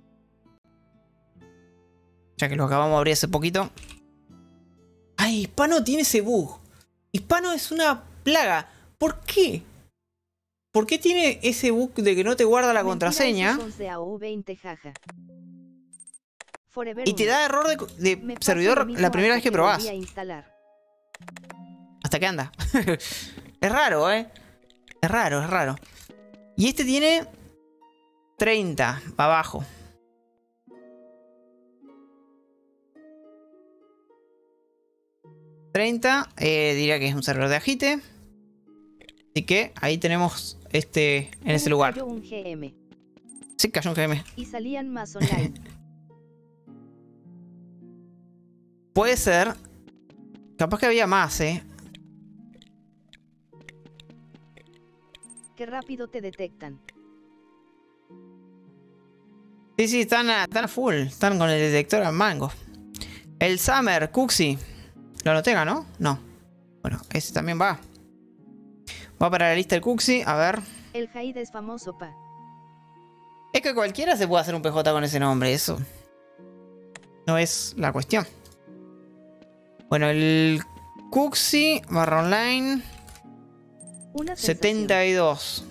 Ya que lo acabamos de abrir hace poquito. Ay, Hispano tiene ese bug. Hispano es una plaga. ¿Por qué? ¿Por qué tiene ese bug de que no te guarda la contraseña? Y te da error de servidor la primera vez que probás. Hasta que anda. Es raro, ¿eh? Es raro, es raro. Y este tiene 30 para abajo. Diría que es un servidor de agite. Así que ahí tenemos este en ese lugar. Cayó un GM. Sí, cayó un GM. Y salían más online. Puede ser. Capaz que había más, Qué rápido te detectan. Sí, están a full. Están con el detector al mango. El Summer, Cuxi. Lo anoté acá, ¿no? No. Bueno, ese también va. Va para la lista el Cuxi. A ver. El Jaid es famoso, pa. Es que cualquiera se puede hacer un PJ con ese nombre. Eso no es la cuestión. Bueno, el Cuxi barra online. Una sensación. 72.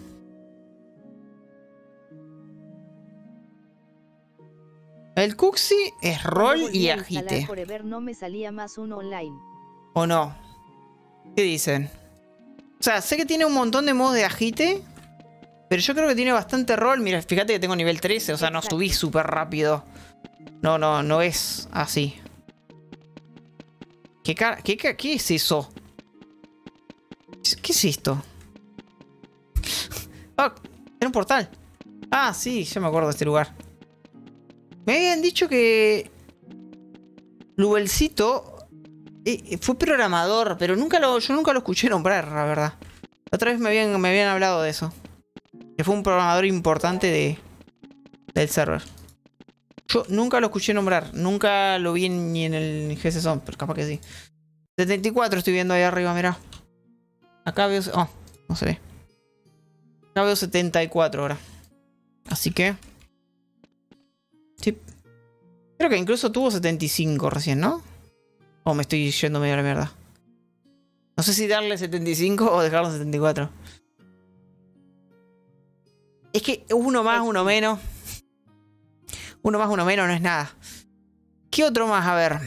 El Cuxi es rol Cuando volví y a instalar agite. Forever no me salía más uno online. ¿O no? ¿Qué dicen? O sea, sé que tiene un montón de modos de agite. Pero yo creo que tiene bastante rol. Mira, fíjate que tengo nivel 13. O sea, no subí súper rápido. No es así. ¿Qué es eso? ¿Qué es esto? Ah, era un portal. Ah, sí, ya me acuerdo de este lugar. Me habían dicho que Lubelcito fue programador, pero yo nunca lo escuché nombrar, la verdad. La otra vez me habían hablado de eso. Que fue un programador importante del server. Yo nunca lo escuché nombrar. Nunca lo vi ni en el GC Zone, pero capaz que sí. 74 estoy viendo ahí arriba, mirá. Acá veo... Oh, no se ve. Acá veo 74 ahora. Así que... Sí. Creo que incluso tuvo 75 recién, ¿no? O me estoy yendo medio a la mierda. No sé si darle 75 o dejarlo en 74. Es que uno más, uno menos. Uno más, uno menos no es nada. ¿Qué otro más? A ver.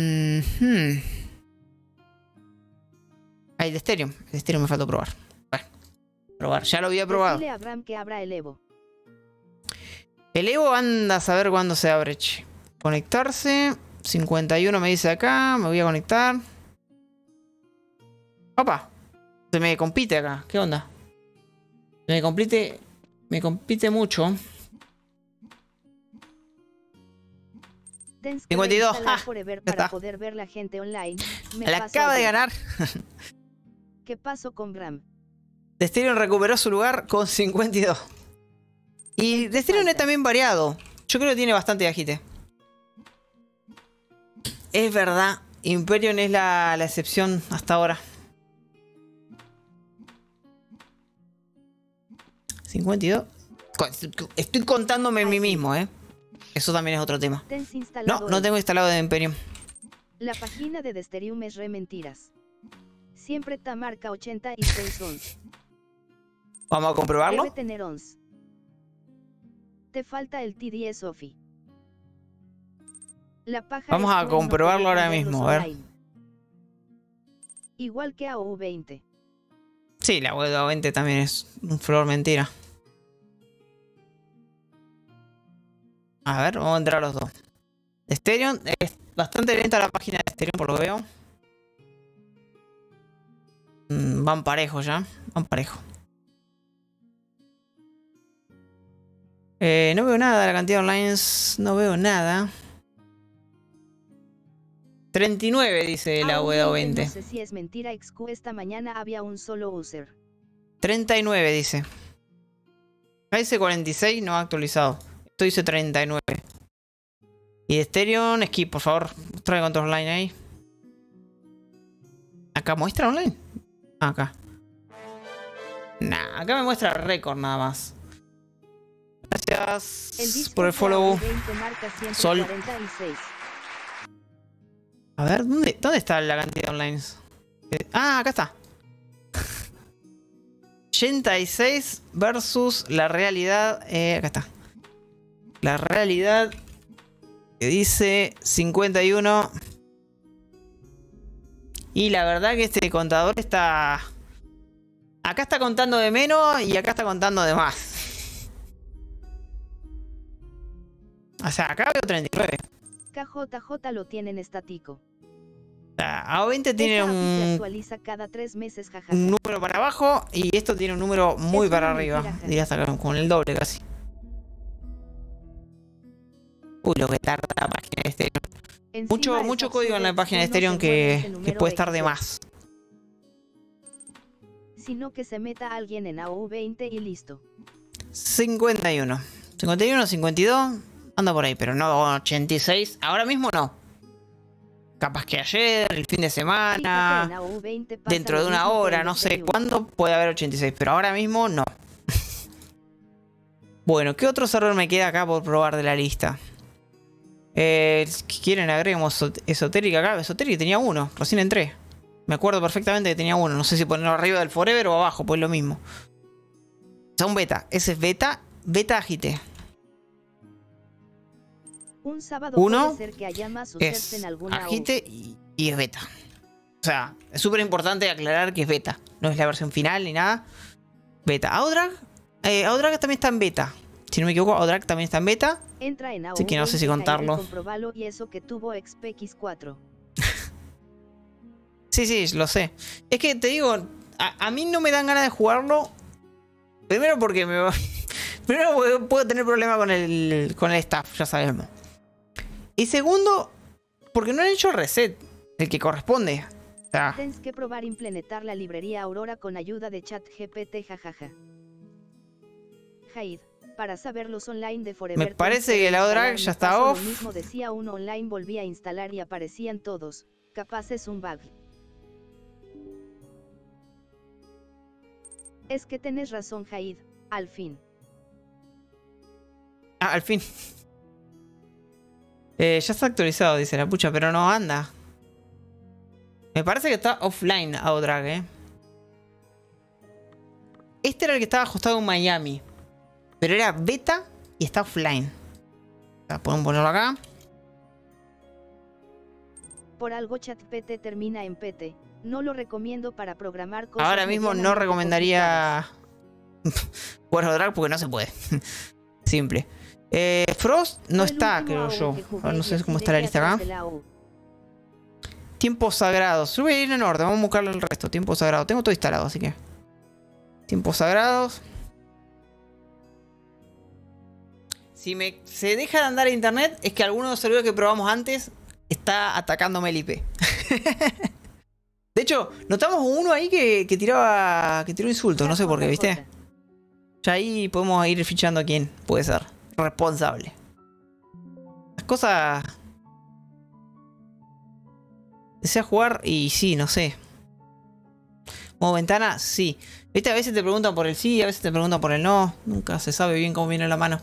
Hay de Ethereum. El Ethereum me faltó probar. Bueno, probar. Ya lo había probado. Decile a Bram que abra el Evo. El Evo anda a saber cuándo se abre. Che. Conectarse. 51 me dice acá. Me voy a conectar. Opa. Se me compite acá. ¿Qué onda? Me compite mucho. 52. Ah, Forever para está. poder ver la gente online. Me La pasó acaba de ayer. ganar. ¿Qué pasó con Bram? Ethereum recuperó su lugar con 52. Y Ethereum es también variado. Yo creo que tiene bastante agite. Es verdad. Imperium es la excepción hasta ahora. 52. Estoy contándome a mí mismo, ¿eh? Eso también es otro tema. No tengo instalado de Imperium. La página de Desterium es re mentiras. Siempre te marca 86 ons. Vamos a comprobarlo. Debe tener ons. Te falta el TDS Sofi. La paja Vamos es a tú comprobarlo no ahora poder mismo, verlos a ver. online. Igual que AU20. Sí, la web de AU20 también es un flor mentira. A ver, vamos a entrar a los dos. Ethereum es bastante lenta la página de Ethereum, por lo que veo. Van parejos ya. Van parejos. No veo nada, la cantidad de online. No veo nada. 39 dice la web de AU20. No sé si es mentira, XQ esta mañana había un solo user. 39 dice. Acá dice 46, no ha actualizado. Esto dice 39. Y de Ethereum, skip, por favor. Trae control online ahí. ¿Acá muestra online? Acá. Nah, acá me muestra récord nada más. Gracias por el follow. Sol. A ver, ¿dónde está la cantidad de online? Ah, acá está. 86 versus la realidad. Acá está. La realidad que dice 51. Y la verdad que este contador está... Acá está contando de menos y acá está contando de más. O sea, acá veo 39. KJJ lo tienen estático. O sea, AO20 tiene Se actualiza cada 3 meses, jajaja. un número para abajo y esto tiene un número muy Es para una arriba. mentira, Diría hasta con el doble casi. Uy, lo que tarda la página de Ethereum. Mucho código en la página de Ethereum que puede estar de más. sino que se meta alguien en AU20 y listo. 51. 51, 52. Anda por ahí, pero no 86. Ahora mismo no. Capaz que ayer, el fin de semana, dentro de una hora, no sé cuándo puede haber 86, pero ahora mismo no. Bueno, ¿qué otro server me queda acá por probar de la lista? ¿Quieren agregamos Esotérica acá? Esotérica tenía uno, recién entré. Me acuerdo perfectamente que tenía uno. No sé si ponerlo arriba del Forever o abajo, pues lo mismo. Son beta. Ese es beta. Beta agite. Un sábado uno puede ser que haya más users en alguna agite y es beta. O sea, es súper importante aclarar que es beta. No es la versión final ni nada. Beta. Audrag. Audrag también está en beta. Si no me equivoco, Audrag también está en beta. Entra en Así que no sé si contarlo. Y eso que tuvo XPX4. Sí, lo sé. Es que te digo, a mí no me dan ganas de jugarlo. Primero porque me va... Primero porque puedo tener problemas con el staff, ya sabemos. Y segundo, porque no han hecho reset, el que corresponde. O sea, tienes que probar implementar la librería Aurora con ayuda de ChatGPT, jajaja. Jaid, para saber los online de Forever. Me parece que el Audrag ya está off. Lo mismo decía uno online, volví a instalar y aparecían todos. Capaz es un bug. Es que tenés razón, Jaid, al fin. Ah, al fin. Ya está actualizado, dice la pucha, pero no anda. Me parece que está offline Audrag, Este era el que estaba ajustado en Miami. Pero era beta y está offline. Podemos ponerlo acá. Por algo ChatGPT termina en PT. No lo recomiendo para programar cosas. Ahora mismo no recomendaría jugar Audrag porque no se puede. Simple. Frost no está, creo yo. No sé cómo está la lista acá. Tiempos sagrados. Yo voy a ir en orden. Vamos a buscarle el resto. Tiempos sagrados. Tengo todo instalado, así que. Tiempos sagrados. Si se deja de andar a internet, es que alguno de los servidores que probamos antes está atacándome el IP. De hecho, notamos uno ahí que tiró insultos. No sé por qué, ¿viste? Ya ahí podemos ir fichando a quién puede ser responsable. Las cosas... Desea jugar y sí, no sé. Modo ventana, sí. ¿Viste? A veces te preguntan por el sí, a veces te preguntan por el no. Nunca se sabe bien cómo viene la mano.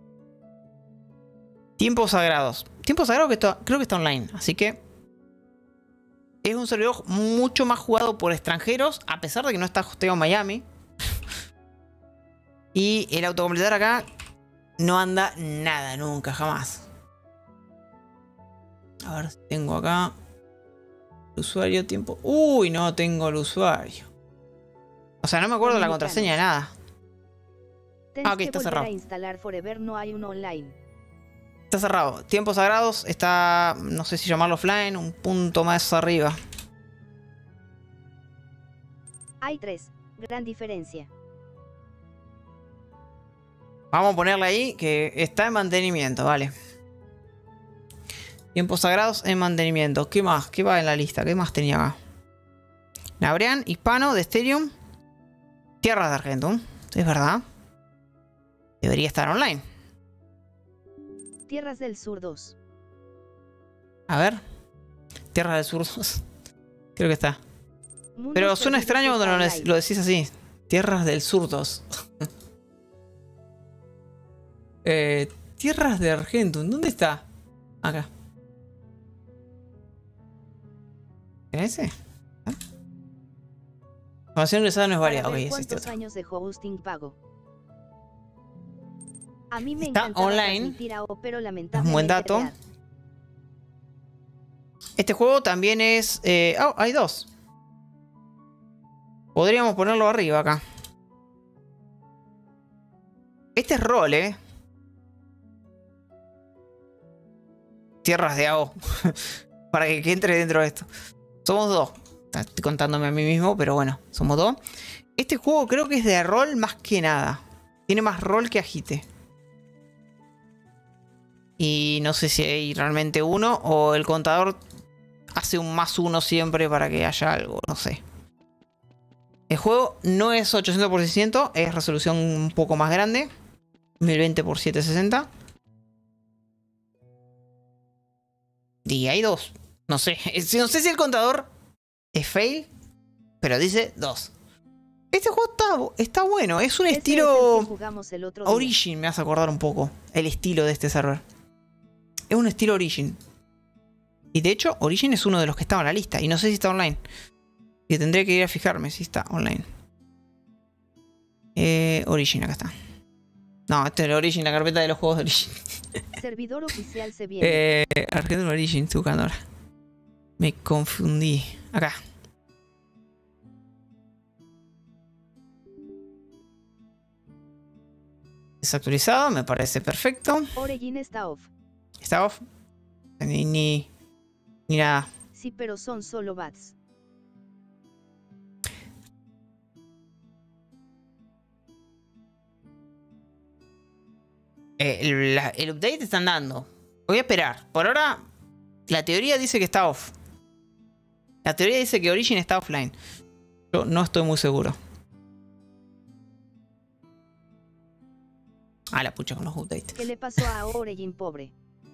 Tiempos sagrados. Tiempos sagrados creo que está online. Así que... Es un servidor mucho más jugado por extranjeros. A pesar de que no está hosteado en Miami. Y el autocompletador acá no anda nada, nunca, jamás. A ver si tengo acá el usuario, tiempo. Uy, no tengo el usuario. O sea, no me acuerdo la contraseña de nada. Ok, está cerrado. A instalar Forever, no hay uno online. Está cerrado. Tiempos sagrados está, no sé si llamarlo offline, un punto más arriba. Hay 3. Gran diferencia. Vamos a ponerle ahí que está en mantenimiento, vale. Tiempos sagrados en mantenimiento. ¿Qué más? ¿Qué va en la lista? ¿Qué más tenía acá? Nabrian, Hispano, Desterium, Tierras de Argentum. Es verdad. Debería estar online. Tierras del Sur 2. A ver. Tierras del Sur 2. Creo que está. Pero suena extraño cuando lo decís así. Tierras del Sur 2. Tierras de Argentum. ¿Dónde está? Acá. ¿Ese? Información ingresada no es variada. Ok, es este otro. Años de hosting pago. A mí me está online. Pero es un buen dato. Este juego también es... oh, hay 2. Podríamos ponerlo arriba acá. Este es rol, Tierras de AO. Para que entre dentro de esto. Somos 2. Estoy contándome a mí mismo, pero bueno, somos 2. Este juego creo que es de rol más que nada. Tiene más rol que agite. Y no sé si hay realmente uno o el contador hace un +1 siempre para que haya algo, no sé. El juego no es 800x600, es resolución un poco más grande. 1020x760. Y hay 2. No sé. No sé si el contador es fail, pero dice 2. Este juego está bueno. Es un Ese estilo es el que jugamos el otro día. Origin, me hace acordar un poco. El estilo de este server. Es un estilo Origin. Y de hecho, Origin es uno de los que estaba en la lista. Y no sé si está online. Y tendría que ir a fijarme si está online. Origin, acá está. No, este es el Origin, la carpeta de los juegos de Origin. Servidor oficial se viene. Argentino Origin, estoy buscando ahora. Me confundí. Acá. Desactualizado, me parece perfecto. Origin está off. Está off. Ni nada. Sí, pero son solo bats. El update están dando. Voy a esperar. Por ahora, la teoría dice que está off. La teoría dice que Origin está offline. Yo no estoy muy seguro. Ah, la pucha con los updates. ¿Qué le pasó a Origin, pobre?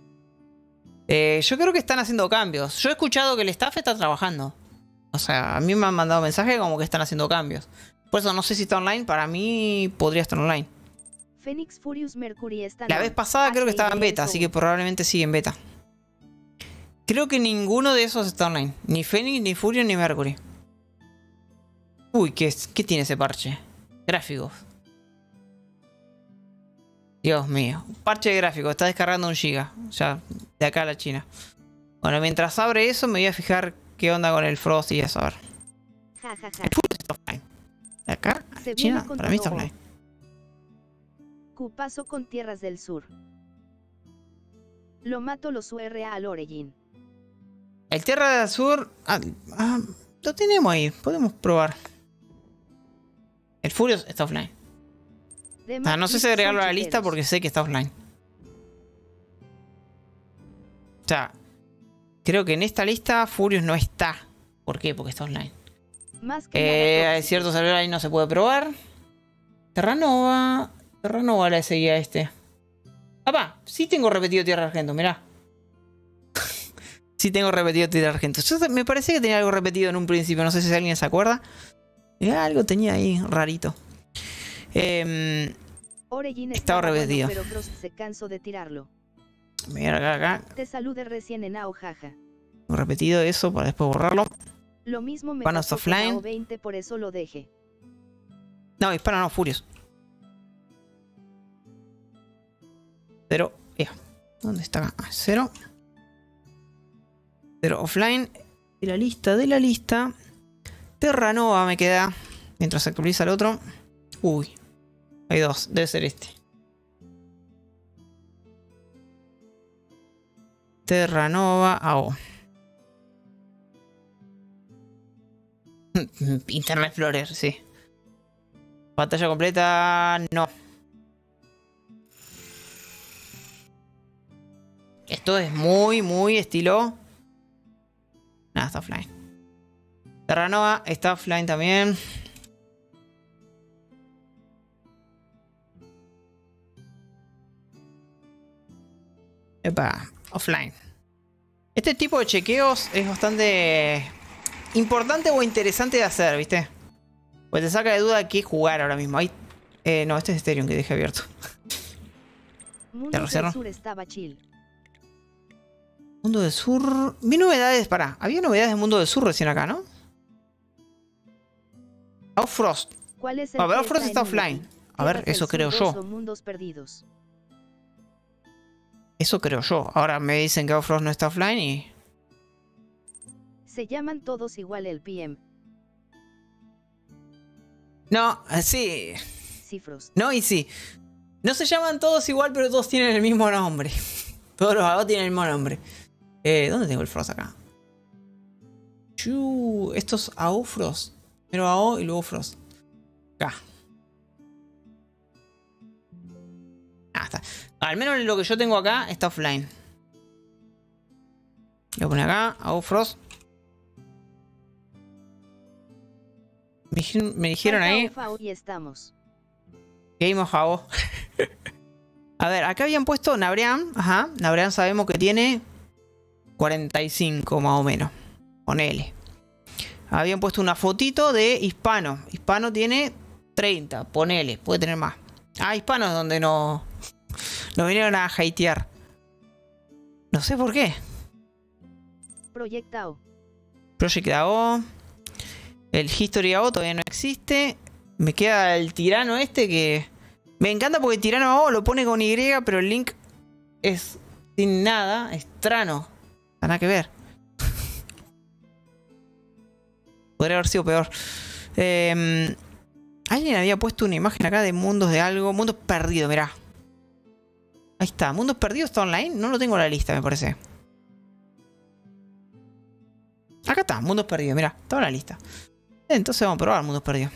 Yo creo que están haciendo cambios. Yo he escuchado que el staff está trabajando. O sea, a mí me han mandado mensajes como que están haciendo cambios. Por eso no sé si está online. Para mí podría estar online. Phoenix Furious Mercury está. La vez pasada creo que estaba en beta, así que probablemente sigue en beta. Creo que ninguno de esos está online. Ni Phoenix, ni Furious, ni Mercury. Uy, ¿qué tiene ese parche? Gráficos. Dios mío. Parche de gráfico. Está descargando 1 GB. O sea, de acá a la China. Bueno, mientras abre eso me voy a fijar qué onda con el Frost y eso. A ver. Ja, ja, ja. El Furious está offline. De acá a Se la China, viene con para mí está todo. offline. Cupazo con tierras del sur. Lo mato los URA al Origin. El Tierra del Sur... lo tenemos ahí. Podemos probar. El Furious está offline. No sé si agregarlo a la lista porque sé que está offline. O sea, creo que en esta lista Furious no está. ¿Por qué? Porque está online. Más que nada Hay tóxico. ciertos servidores ahí no se puede probar. Terranova le seguía a este. ¡Papá! Sí tengo repetido Tierra Argento, mirá. Sí tengo repetido Tierra Argento. Me parece que tenía algo repetido en un principio. No sé si alguien se acuerda. Algo tenía ahí rarito. Origin estaba estaba repetido. bueno, pero Frost se cansó de tirarlo. Mira acá. Te salude recién en AO, jaja. Repetido eso para después borrarlo. Lo mismo me Panos pasó con offline. AO 20, por eso lo dejé. No, Hispano no, Furious. Cero. ¿Dónde está acá? 0. 0 offline. De la lista. Terranova me queda. Mientras se actualiza el otro. Uy. Hay 2. Debe ser este. Terranova AO. Internet Explorer, sí. Pantalla completa, no. Esto es muy estilo. Nada, está offline. Terranova está offline también. Epa, offline. Este tipo de chequeos es bastante importante o interesante de hacer, ¿viste? Pues te saca de duda qué jugar ahora mismo. No, este es Ethereum que dejé abierto. Mundo del cierro. Sur estaba chill. Mundo del Sur... Vi novedades, pará. Había novedades de Mundo del Sur recién acá, ¿no? Outfrost. ¿Cuál es el A ver, que Outfrost está en Unity? offline. A ver, Tierras del eso Sur creo 2 yo. o Mundos perdidos. Eso creo yo. Ahora me dicen que Outfrost no está offline y... Se llaman todos igual el PM. No, sí. Cifros. No y sí. No se llaman todos igual, pero todos tienen el mismo nombre. Todos los AO tienen el mismo nombre. ¿Dónde tengo el Frost acá? Esto es AO Frost. Primero AO y luego Frost. Acá. Está. Al menos lo que yo tengo acá está offline. Lo voy a poner acá, AO Frost. Me dijeron ahí. Y estamos. Game of Thrones. A ver, acá habían puesto Nabrian. Ajá. Nabrian sabemos que tiene 45 más o menos. Ponele. Habían puesto una fotito de Hispano. Hispano tiene 30. Ponele. Puede tener más. Ah, Hispano es donde nos vinieron a hatear. No sé por qué. Project AO. Project AO. El History AO todavía no existe. Me queda el tirano este que... Me encanta porque el tirano AO lo pone con Y, pero el link es sin nada. Es Trano. Nada que ver. Podría haber sido peor. Alguien había puesto una imagen acá de mundos de algo. Mundos perdidos, mirá. Ahí está. Mundos perdidos está online. No lo tengo en la lista, me parece. Acá está. Mundos perdidos, mirá. Estaba en la lista. Entonces vamos a probar mundos perdidos.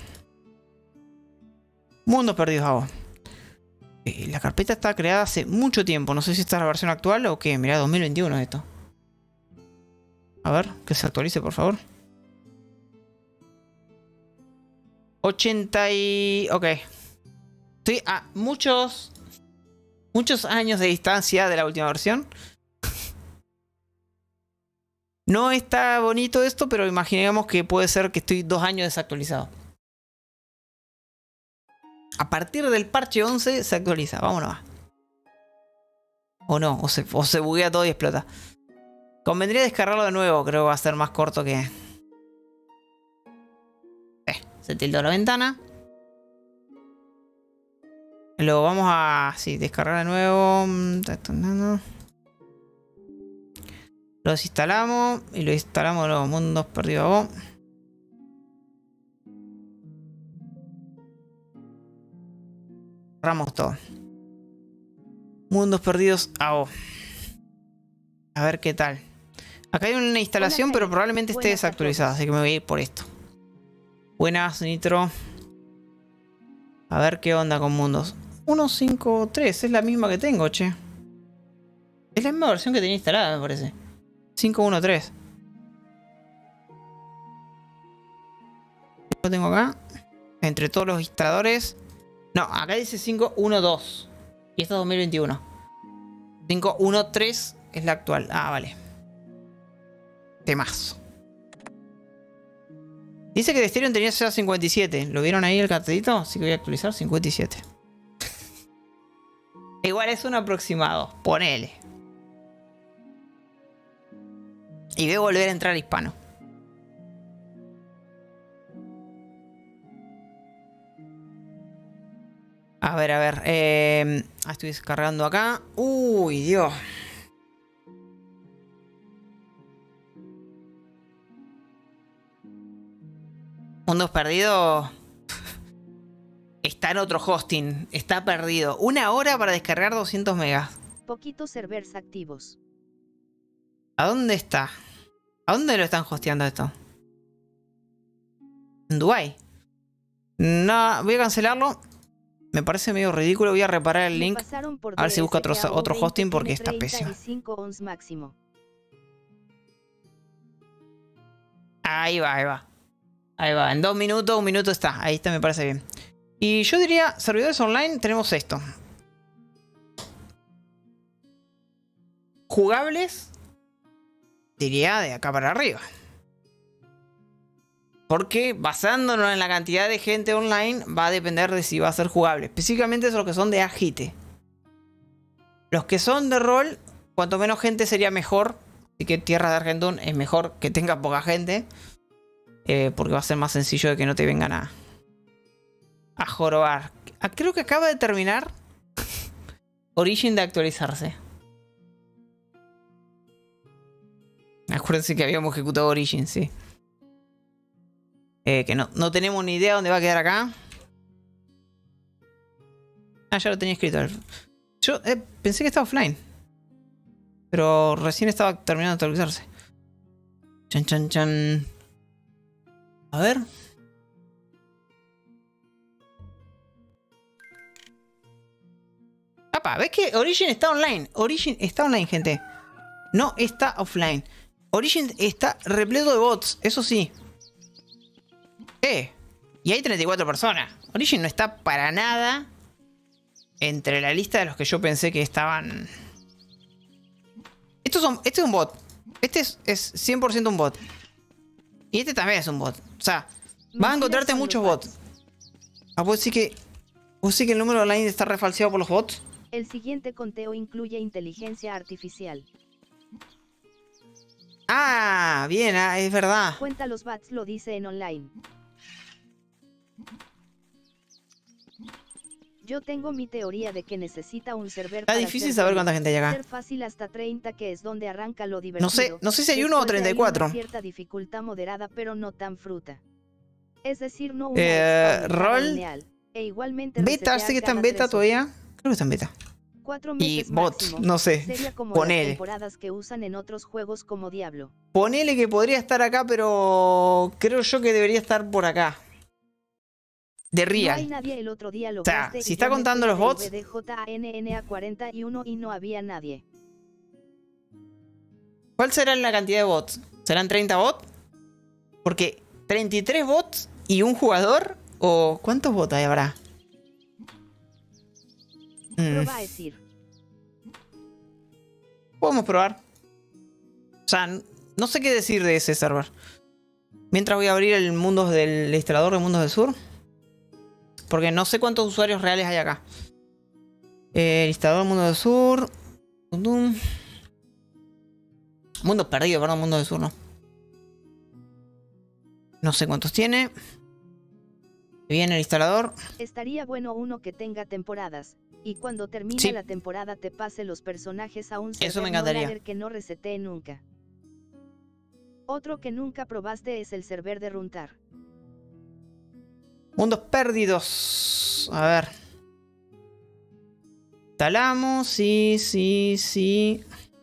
Mundos perdidos hago. La carpeta está creada hace mucho tiempo. No sé si esta es la versión actual o qué. Mirá, 2021 es esto. A ver, que se actualice, por favor. 80 y... Ok. Estoy a muchos años de distancia de la última versión. No está bonito esto, pero imaginemos que puede ser que estoy 2 años desactualizado. A partir del parche 11 se actualiza. Vámonos. O no, o se buguea todo y explota. Convendría descargarlo de nuevo. Creo que va a ser más corto que... Se tildó la ventana. Lo vamos a... Sí, descargar de nuevo. Lo desinstalamos. Y lo instalamos los mundos perdidos. Cerramos todo. Mundos perdidos AO. A ver qué tal. Acá hay una instalación, pero probablemente esté desactualizada. Así que me voy a ir por esto. Buenas, Nitro. A ver qué onda con mundos. 1.5.3. Es la misma que tengo, che. Es la misma versión que tenía instalada, me parece. 5.1.3. Lo tengo acá. Entre todos los instaladores. No, acá dice 5.1.2. Y esta es 2021. 5.1.3 es la actual. Ah, vale. Temazo. Dice que de Stereo tenía ya 57. ¿Lo vieron ahí el cartelito? Así que voy a actualizar 57. Igual es un aproximado. Ponele. Y voy a volver a entrar Hispano. A ver. Estoy descargando acá. Uy, Dios. Mundos perdidos. Está en otro hosting. Está perdido. 1 hora para descargar 200 megas. Poquitos servers activos. ¿A dónde está? ¿A dónde lo están hosteando esto? ¿En Dubái? No, voy a cancelarlo. Me parece medio ridículo. Voy a reparar el link. A ver si busca otro hosting porque está pésimo. Ahí va. En 2 minutos, 1 minuto está. Ahí está, me parece bien. Y yo diría, servidores online, tenemos esto. Jugables. Diría de acá para arriba. Porque basándonos en la cantidad de gente online, va a depender de si va a ser jugable. Específicamente esos que son de agite. Los que son de rol, cuanto menos gente sería mejor. Así que Tierra de Argentún es mejor que tenga poca gente. Porque va a ser más sencillo de que no te vengan a jorobar. Creo que acaba de terminar Origin de actualizarse. Acuérdense que habíamos ejecutado Origin, sí. Que no tenemos ni idea dónde va a quedar acá. Ya lo tenía escrito. Yo pensé que estaba offline. Pero recién estaba terminando de actualizarse. Chan. A ver. Apa, ¿ves que Origin está online? Origin está online, gente. No está offline. Origin está repleto de bots, eso sí. Y hay 34 personas. Origin no está para nada entre la lista de los que yo pensé que estaban. Este es un bot. Este es 100% un bot. Y este también es un bot. O sea, vas a encontrarte muchos bots. Ah, ¿vos sí que el número online está refalseado por los bots? El siguiente conteo incluye inteligencia artificial. Ah, bien, es verdad. Cuenta los bots, lo dice en online. Yo tengo mi teoría de que necesita un server. Está difícil saber cuánta gente hay acá. Ser fácil hasta 30, que es donde arranca lo divertido. No sé si hay uno o 34. Hay cierta dificultad moderada, pero no tan fruta. Es decir, no una rol lineal, e igualmente beta, sé que está en beta todavía. Creo que está en beta. 4 meses Y bot, máximo. no sé. Sería como Ponele. las temporadas que usan en otros juegos como Diablo. Ponele que podría estar acá, pero creo yo que debería estar por acá. De No hay real. nadie. El otro día lo O sea, gaste si y está yo me contando fui los de bots. VDJANN a 41 y no había nadie. ¿Cuál será la cantidad de bots? ¿Serán 30 bots? Porque 33 bots y un jugador. ¿O cuántos bots hay habrá? Proba a decir. Podemos probar. O sea, no sé qué decir de ese server. Mientras voy a abrir el Mundos del instalador de Mundos del Sur. Porque no sé cuántos usuarios reales hay acá. El instalador Mundos del Sur. Mundos perdidos, perdón, Mundos del Sur no. No sé cuántos tiene. Viene el instalador. Estaría bueno uno que tenga temporadas. Y cuando termine Sí. la temporada te pase los personajes a un Eso me server encantaría. no ladder que no resetee nunca. Otro que nunca probaste es el server de Runtar. Mundos perdidos. A ver. Instalamos. Sí.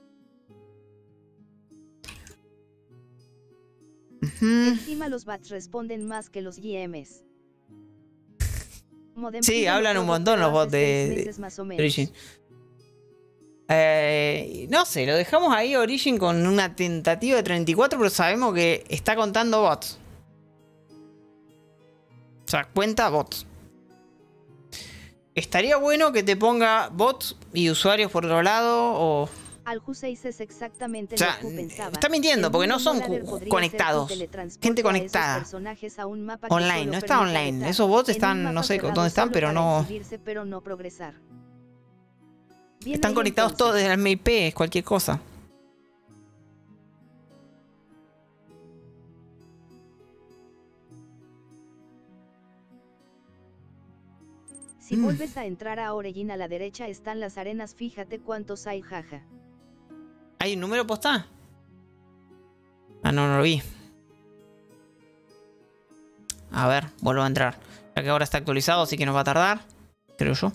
Ujú. Encima los bots responden más que los GMs. Modem Sí, pide hablan un todo, montón pero los bots hace 6 de meses más o menos. Origin. No sé, lo dejamos ahí Origin con una tentativa de 34, pero sabemos que está contando bots. O sea, cuenta bots. Estaría bueno que te ponga bots y usuarios por otro lado o... Alju6 es exactamente O sea, lo que pensaba. está mintiendo, El porque no mundo son ladder podría conectados. ser que teletransporte Gente a esos conectada. personajes a un mapa que Online, solo no está permite online. estar Esos bots en un están, mapa no sé cerrado dónde están, solo pero para no... exhibirse, pero no progresar. Bien Están ahí, conectados entonces. todos desde la MIP, es cualquier cosa. Si vuelves a entrar a Origin, a la derecha están las arenas, fíjate cuántos hay, jaja. ¿Hay un número posta? Ah, no lo vi. A ver, vuelvo a entrar. Ya que ahora está actualizado, así que nos va a tardar. Creo yo.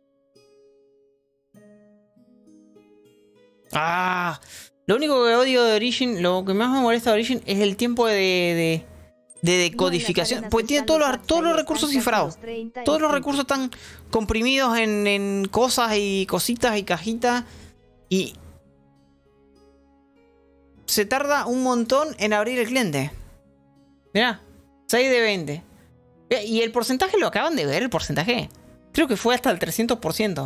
Ah, lo único que odio de Origin, lo que más me molesta de Origin es el tiempo de decodificación. Porque tiene todos los recursos cifrados. Todos los recursos están comprimidos en cosas y cositas y cajitas. Y se tarda un montón en abrir el cliente. Mirá, 6 de 20. ¿Y el porcentaje lo acaban de ver? ¿El porcentaje? Creo que fue hasta el 300%.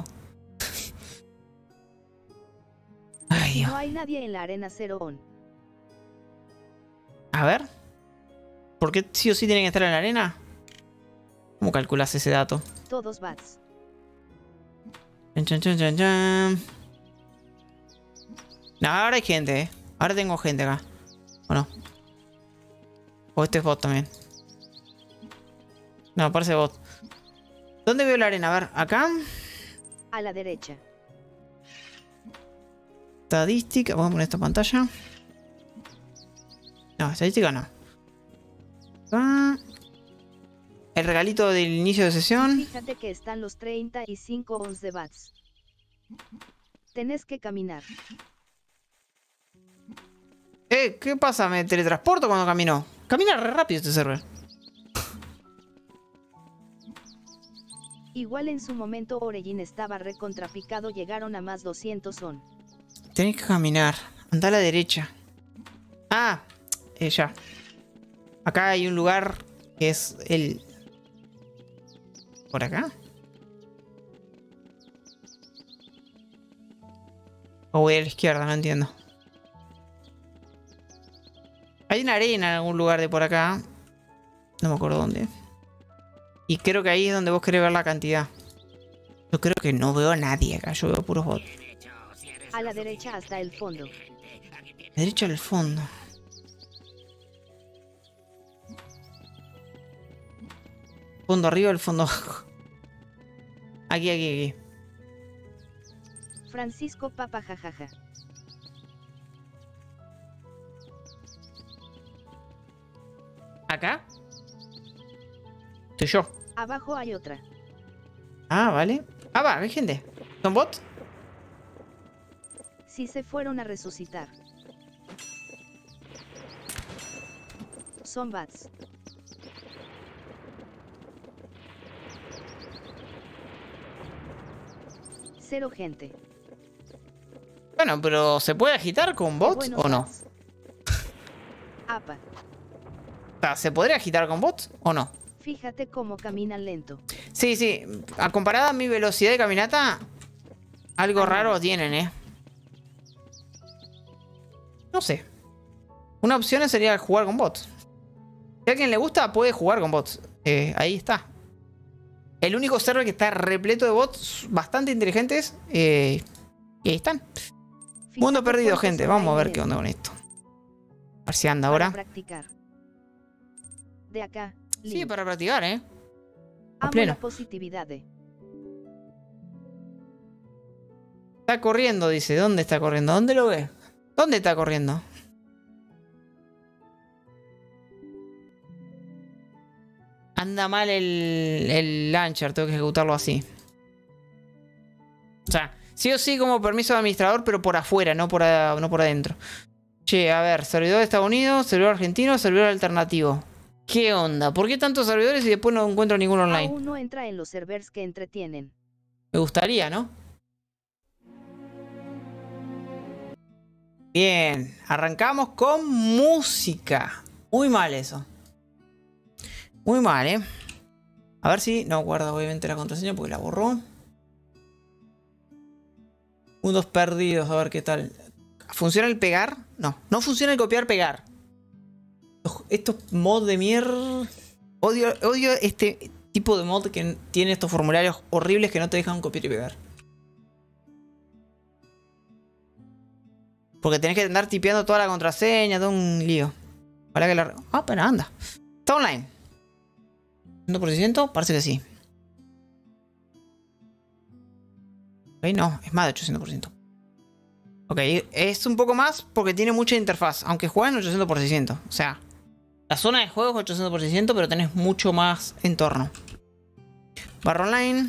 Ay, Dios. No hay nadie en la arena 0 on. A ver. ¿Por qué sí o sí tienen que estar en la arena? ¿Cómo calculas ese dato? Todos bots. Chan. No, ahora hay gente, Ahora tengo gente acá. ¿O no? O este es bot también. No, parece bot. ¿Dónde veo la arena? A ver, acá. A la derecha. Estadística. Vamos a poner esta pantalla. No, estadística no. Acá. El regalito del inicio de sesión. Fíjate que están los 35 ons de bots. Tenés que caminar. ¿Qué pasa? ¿Me teletransporto cuando camino? Camina re rápido este server. Igual en su momento Origin estaba recontrapicado, llegaron a más 200 on. Tenés que caminar. Anda a la derecha. Ah, ya. Acá hay un lugar que es ¿Por acá? O voy a la izquierda, no entiendo. Hay una arena en algún lugar de por acá. No me acuerdo dónde. Y creo que ahí es donde vos querés ver la cantidad. Yo creo que no veo a nadie acá. Yo veo puros bots. A la derecha hasta el fondo. Derecha al fondo. Fondo arriba, el fondo abajo. Aquí, aquí, aquí. Francisco Papa jajaja. ¿Acá? Estoy yo. Abajo hay otra. Ah, vale. Ah, va, hay gente. ¿Son bots? Si se fueron a resucitar. Son bats. Cero gente. Bueno, pero ¿se puede agitar con bots Buenos o no? bats. Apa, O sea, ¿se podría agitar con bots o no? fíjate cómo caminan lento. Sí, sí. A comparada a mi velocidad de caminata, algo raro tienen, ¿eh? No sé. Una opción sería jugar con bots. Si a alguien le gusta, puede jugar con bots. Ahí está. El único server que está repleto de bots bastante inteligentes. Y ahí están. Fíjate Mundo perdido, cuántos gente. son Vamos a ahí ver qué dentro. onda con esto. A ver si anda Para ahora. practicar. De acá. Sí, link. para practicar, ¿eh? Amo pleno. la positividad de. Está corriendo, dice. ¿Dónde está corriendo? ¿Dónde lo ves? ¿Dónde está corriendo? Anda mal el launcher. Tengo que ejecutarlo así. O sea, sí o sí como permiso de administrador, pero por afuera, no por adentro. Che, a ver. Servidor de Estados Unidos, servidor argentino, servidor alternativo. ¿Qué onda? ¿Por qué tantos servidores y después no encuentro ninguno online? Aún no entra en los servers que entretienen. Me gustaría, ¿no? Bien, arrancamos con música. Muy mal eso. Muy mal, ¿eh? A ver si... No guarda obviamente la contraseña porque la borró. Mundos perdidos, a ver qué tal. ¿Funciona el pegar? No, no funciona el copiar-pegar. Estos mods de mierda... Odio este tipo de mod que tiene estos formularios horribles que no te dejan copiar y pegar. Porque tenés que andar tipeando toda la contraseña, todo un lío. Para que la... Ah, pero anda. Está online. ¿100%? Parece que sí. Ok, no, es más de 800%. Ok, es un poco más porque tiene mucha interfaz. Aunque juegan 800%. O sea, la zona de juego es 800%, pero tenés mucho más entorno. Barra online.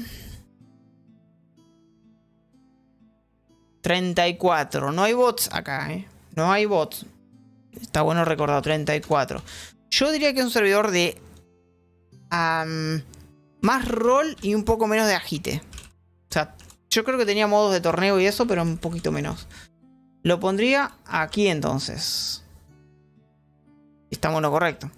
34. No hay bots acá, ¿eh? No hay bots. Está bueno recordado, 34. Yo diría que es un servidor de... más rol y un poco menos de agite. O sea, yo creo que tenía modos de torneo y eso, pero un poquito menos. Lo pondría aquí entonces. Estamos en lo correcto.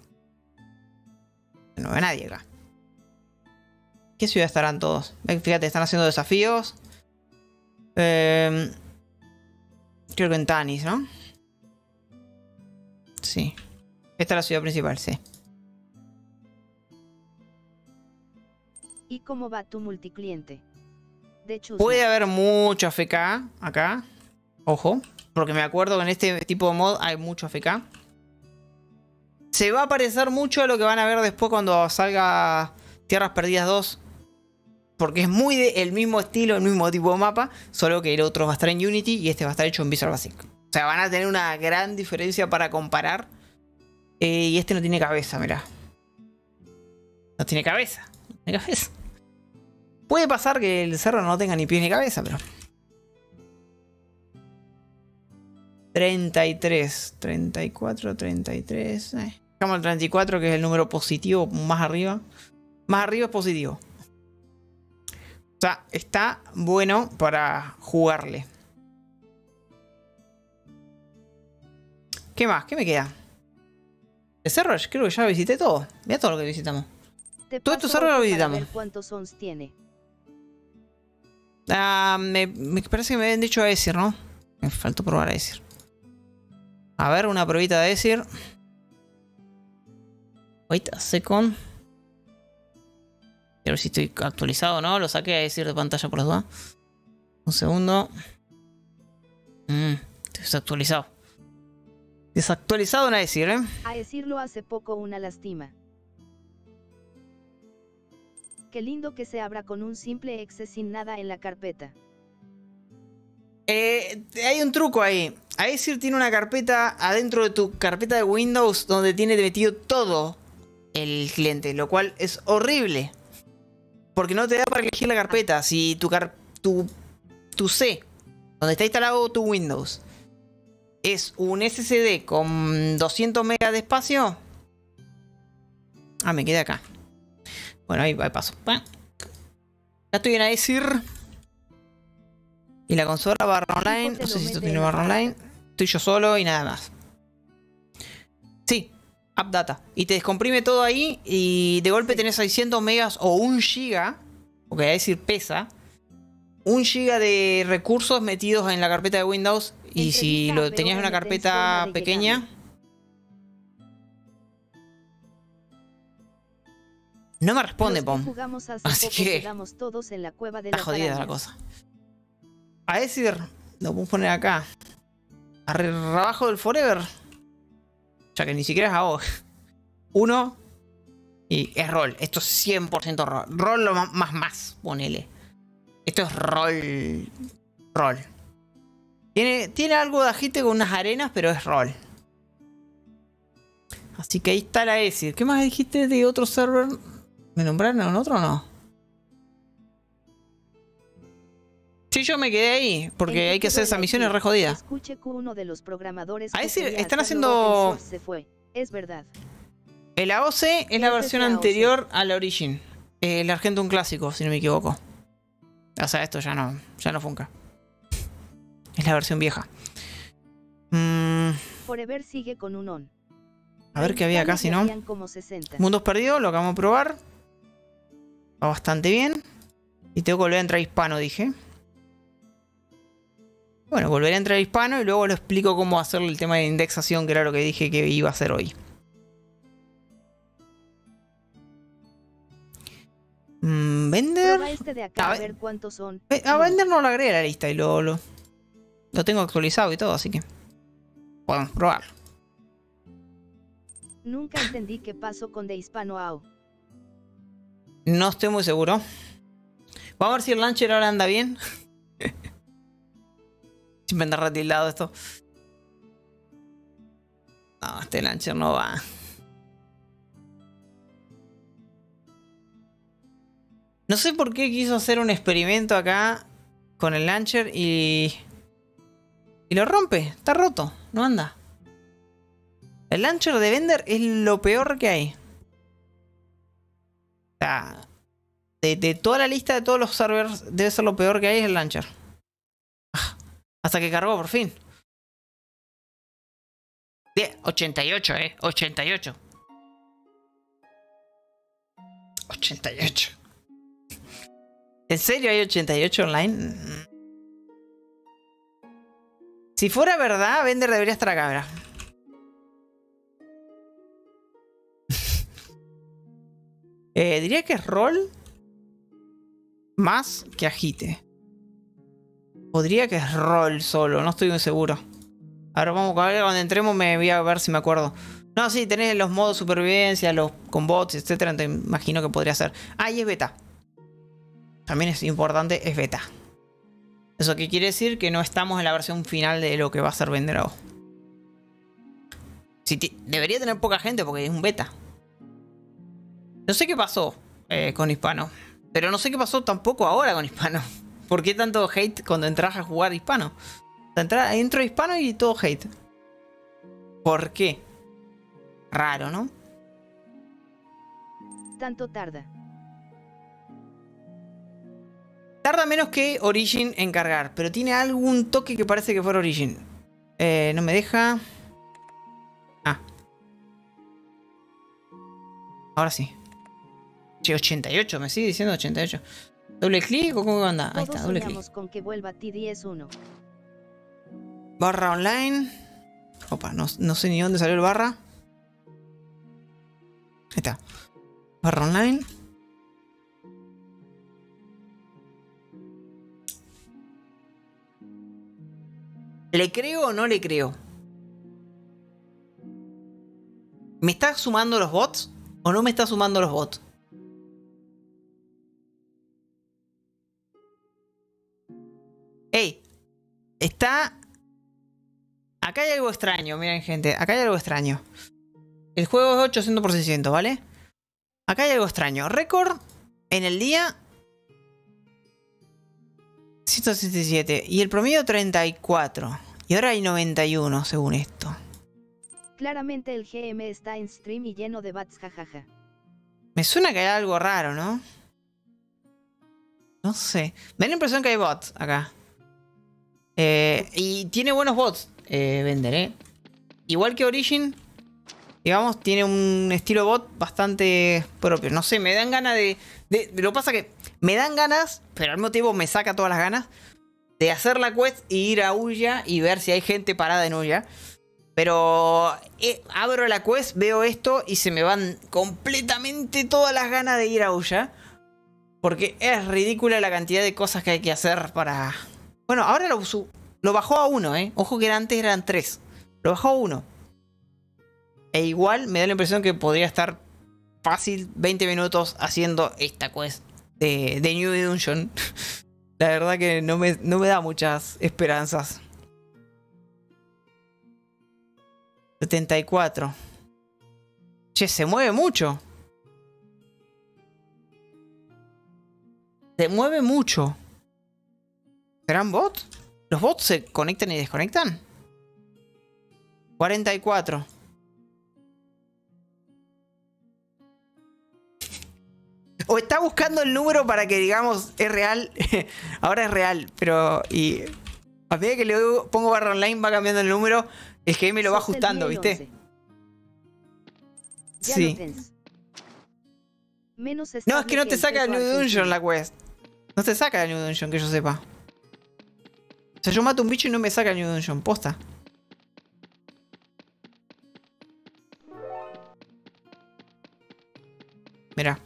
No ve nadie acá. ¿Qué ciudad estarán todos? Fíjate, están haciendo desafíos. Creo que en Tanis, ¿no? Sí. Esta es la ciudad principal, sí. ¿Y cómo va tu multicliente? De Chusma. Puede haber mucho AFK acá. Ojo. Porque me acuerdo que en este tipo de mod hay mucho AFK. Se va a parecer mucho a lo que van a ver después cuando salga Tierras Perdidas 2. Porque es muy el mismo estilo, el mismo tipo de mapa. Solo que el otro va a estar en Unity y este va a estar hecho en Visual Basic. O sea, van a tener una gran diferencia para comparar. Y este no tiene cabeza, mirá. No tiene cabeza. No tiene cabeza. Puede pasar que el cerro no tenga ni pies ni cabeza, pero... 33, 34, 33... Dejamos el 34, que es el número positivo más arriba. Más arriba es positivo. O sea, está bueno para jugarle. ¿Qué más? ¿Qué me queda? El cerro creo que ya visité todo. Mira todo lo que visitamos. Te Todos estos paso servers lo otro para habilitamos. ver cuántos ons tiene. Me parece que me habían dicho Aesir, ¿no? Me faltó probar Aesir. A ver, una pruebita de Aesir. Wait a second. Quiero ver si estoy actualizado o no. Lo saqué a Aesir de pantalla por las dudas. Un segundo. Estoy desactualizado. Desactualizado en Aesir, ¿eh? A decirlo hace poco una lástima. Qué lindo que se abra con un simple exe sin nada en la carpeta. Hay un truco ahí. Aesir tiene una carpeta adentro de tu carpeta de Windows donde tiene metido todo el cliente, lo cual es horrible. Porque no te da para elegir la carpeta. Si tu C, donde está instalado tu Windows, es un SSD con 200 megas de espacio. Me quedé acá. Bueno, ahí paso. Bueno, ya estoy en Aesir. Y la consola barra online. No sé si esto tiene barra online. Estoy yo solo y nada más. Sí, AppData. Y te descomprime todo ahí. Y de golpe tenés 600 megas o 1 giga. Porque Aesir pesa. 1 giga de recursos metidos en la carpeta de Windows. Y si lo tenías en una carpeta pequeña. No me responde, Pom. Así que todos en la cueva de está jodida la cosa. Aesir, lo podemos poner acá. Abajo del Forever. Ya que ni siquiera es AOG. 1. Y es rol. Esto es 100% rol. Rol lo más, ponele. Esto es rol. Rol. Tiene algo de agite con unas arenas, pero es rol. Así que ahí está la Aesir. ¿Qué más dijiste de otro server? ¿Me nombraron en otro o no? Sí, yo me quedé ahí, porque hay que hacer esa misión, es re jodida. Escuche que uno de los programadores Aesir que están hacerlo haciendo... open source se fue. Es verdad. El AOC es la versión anterior a la Origin. El Argentum clásico, si no me equivoco. O sea, esto ya no funca. Es la versión vieja. Forever sigue con un on. A ver qué había acá, si no. Mundos perdidos, lo acabamos de probar. Va bastante bien. Y tengo que volver a entrar hispano, dije. Bueno, volveré a entrar hispano y luego lo explico cómo hacer el tema de indexación, que era lo que dije que iba a hacer hoy. Vender. Este de acá, a ver cuántos son. A vender no lo agregué a la lista y lo tengo actualizado y todo, así que podemos probar. Nunca entendí qué pasó con The Hispano AO. No estoy muy seguro. Vamos a ver si el launcher ahora anda bien. Siempre anda retildado esto. No, este launcher no va. No sé por qué quiso hacer un experimento acá con el launcher y lo rompe. Está roto, no anda. El launcher de Vender es lo peor que hay. O sea, de toda la lista de todos los servers, debe ser lo peor que hay es el launcher. Hasta que cargó por fin. 88, 88. 88. ¿En serio hay 88 online? Si fuera verdad, Vender debería estar acá, ¿verdad? Diría que es rol más que agite. Podría que es rol solo, no estoy muy seguro. Ahora vamos a ver, cuando entremos me voy a ver si me acuerdo. No, sí, tenés los modos supervivencia, los con bots, etcétera. Te imagino que podría ser. Y es beta. También es importante, es beta. ¿Eso qué quiere decir? Que no estamos en la versión final de lo que va a ser Vender AO. Debería tener poca gente porque es un beta. No sé qué pasó con Hispano. Pero no sé qué pasó tampoco ahora con Hispano. ¿Por qué tanto hate cuando entras a jugar Hispano? Entro Hispano y todo hate. ¿Por qué? Raro, ¿no? Tanto tarda. Tarda menos que Origin en cargar. Pero tiene algún toque que parece que fuera Origin. No me deja. Ahora sí. 88, me sigue diciendo 88. ¿Doble clic o cómo anda? Ahí está, Todos doble clic. soñamos con que vuelva TDS1. Barra online. Opa, no sé ni dónde salió el barra. Ahí está. Barra online. ¿Le creo o no le creo? ¿Me está sumando los bots o no me está sumando los bots? ¡Ey! Está... Acá hay algo extraño, miren gente. Acá hay algo extraño. El juego es 800%, ¿vale? Acá hay algo extraño. Récord en el día... 167. Y el promedio 34. Y ahora hay 91, según esto. Claramente el GM está en stream y lleno de bats, jajaja. Me suena que hay algo raro, ¿no? No sé. Me da la impresión que hay bots acá. Y tiene buenos bots, Vender, ¿eh? Igual que Origin, digamos, tiene un estilo bot bastante propio. No sé, me dan ganas de... Lo que pasa que me dan ganas, pero al mismo tiempo me saca todas las ganas de hacer la quest y ir a Ulla y ver si hay gente parada en Ulla. Pero abro la quest, veo esto y se me van completamente todas las ganas de ir a Ulla. Porque es ridícula la cantidad de cosas que hay que hacer para... Bueno, ahora lo bajó a 1, ¿eh? Ojo que antes eran 3. Lo bajó a 1. E igual me da la impresión que podría estar fácil 20 minutos haciendo esta quest de New Dungeon. La verdad que no me da muchas esperanzas. 74. Che, se mueve mucho. Se mueve mucho. ¿Serán bots? ¿Los bots se conectan y desconectan? 44. O está buscando el número para que digamos es real. Ahora es real, pero y a medida que le pongo barra online va cambiando el número. El GM lo va ajustando, ¿viste? Sí. No, es que no te saca el New Dungeon la quest. No te saca el New Dungeon, que yo sepa. O sea, yo mato un bicho y no me saca el New Dungeon. Posta. Mirá.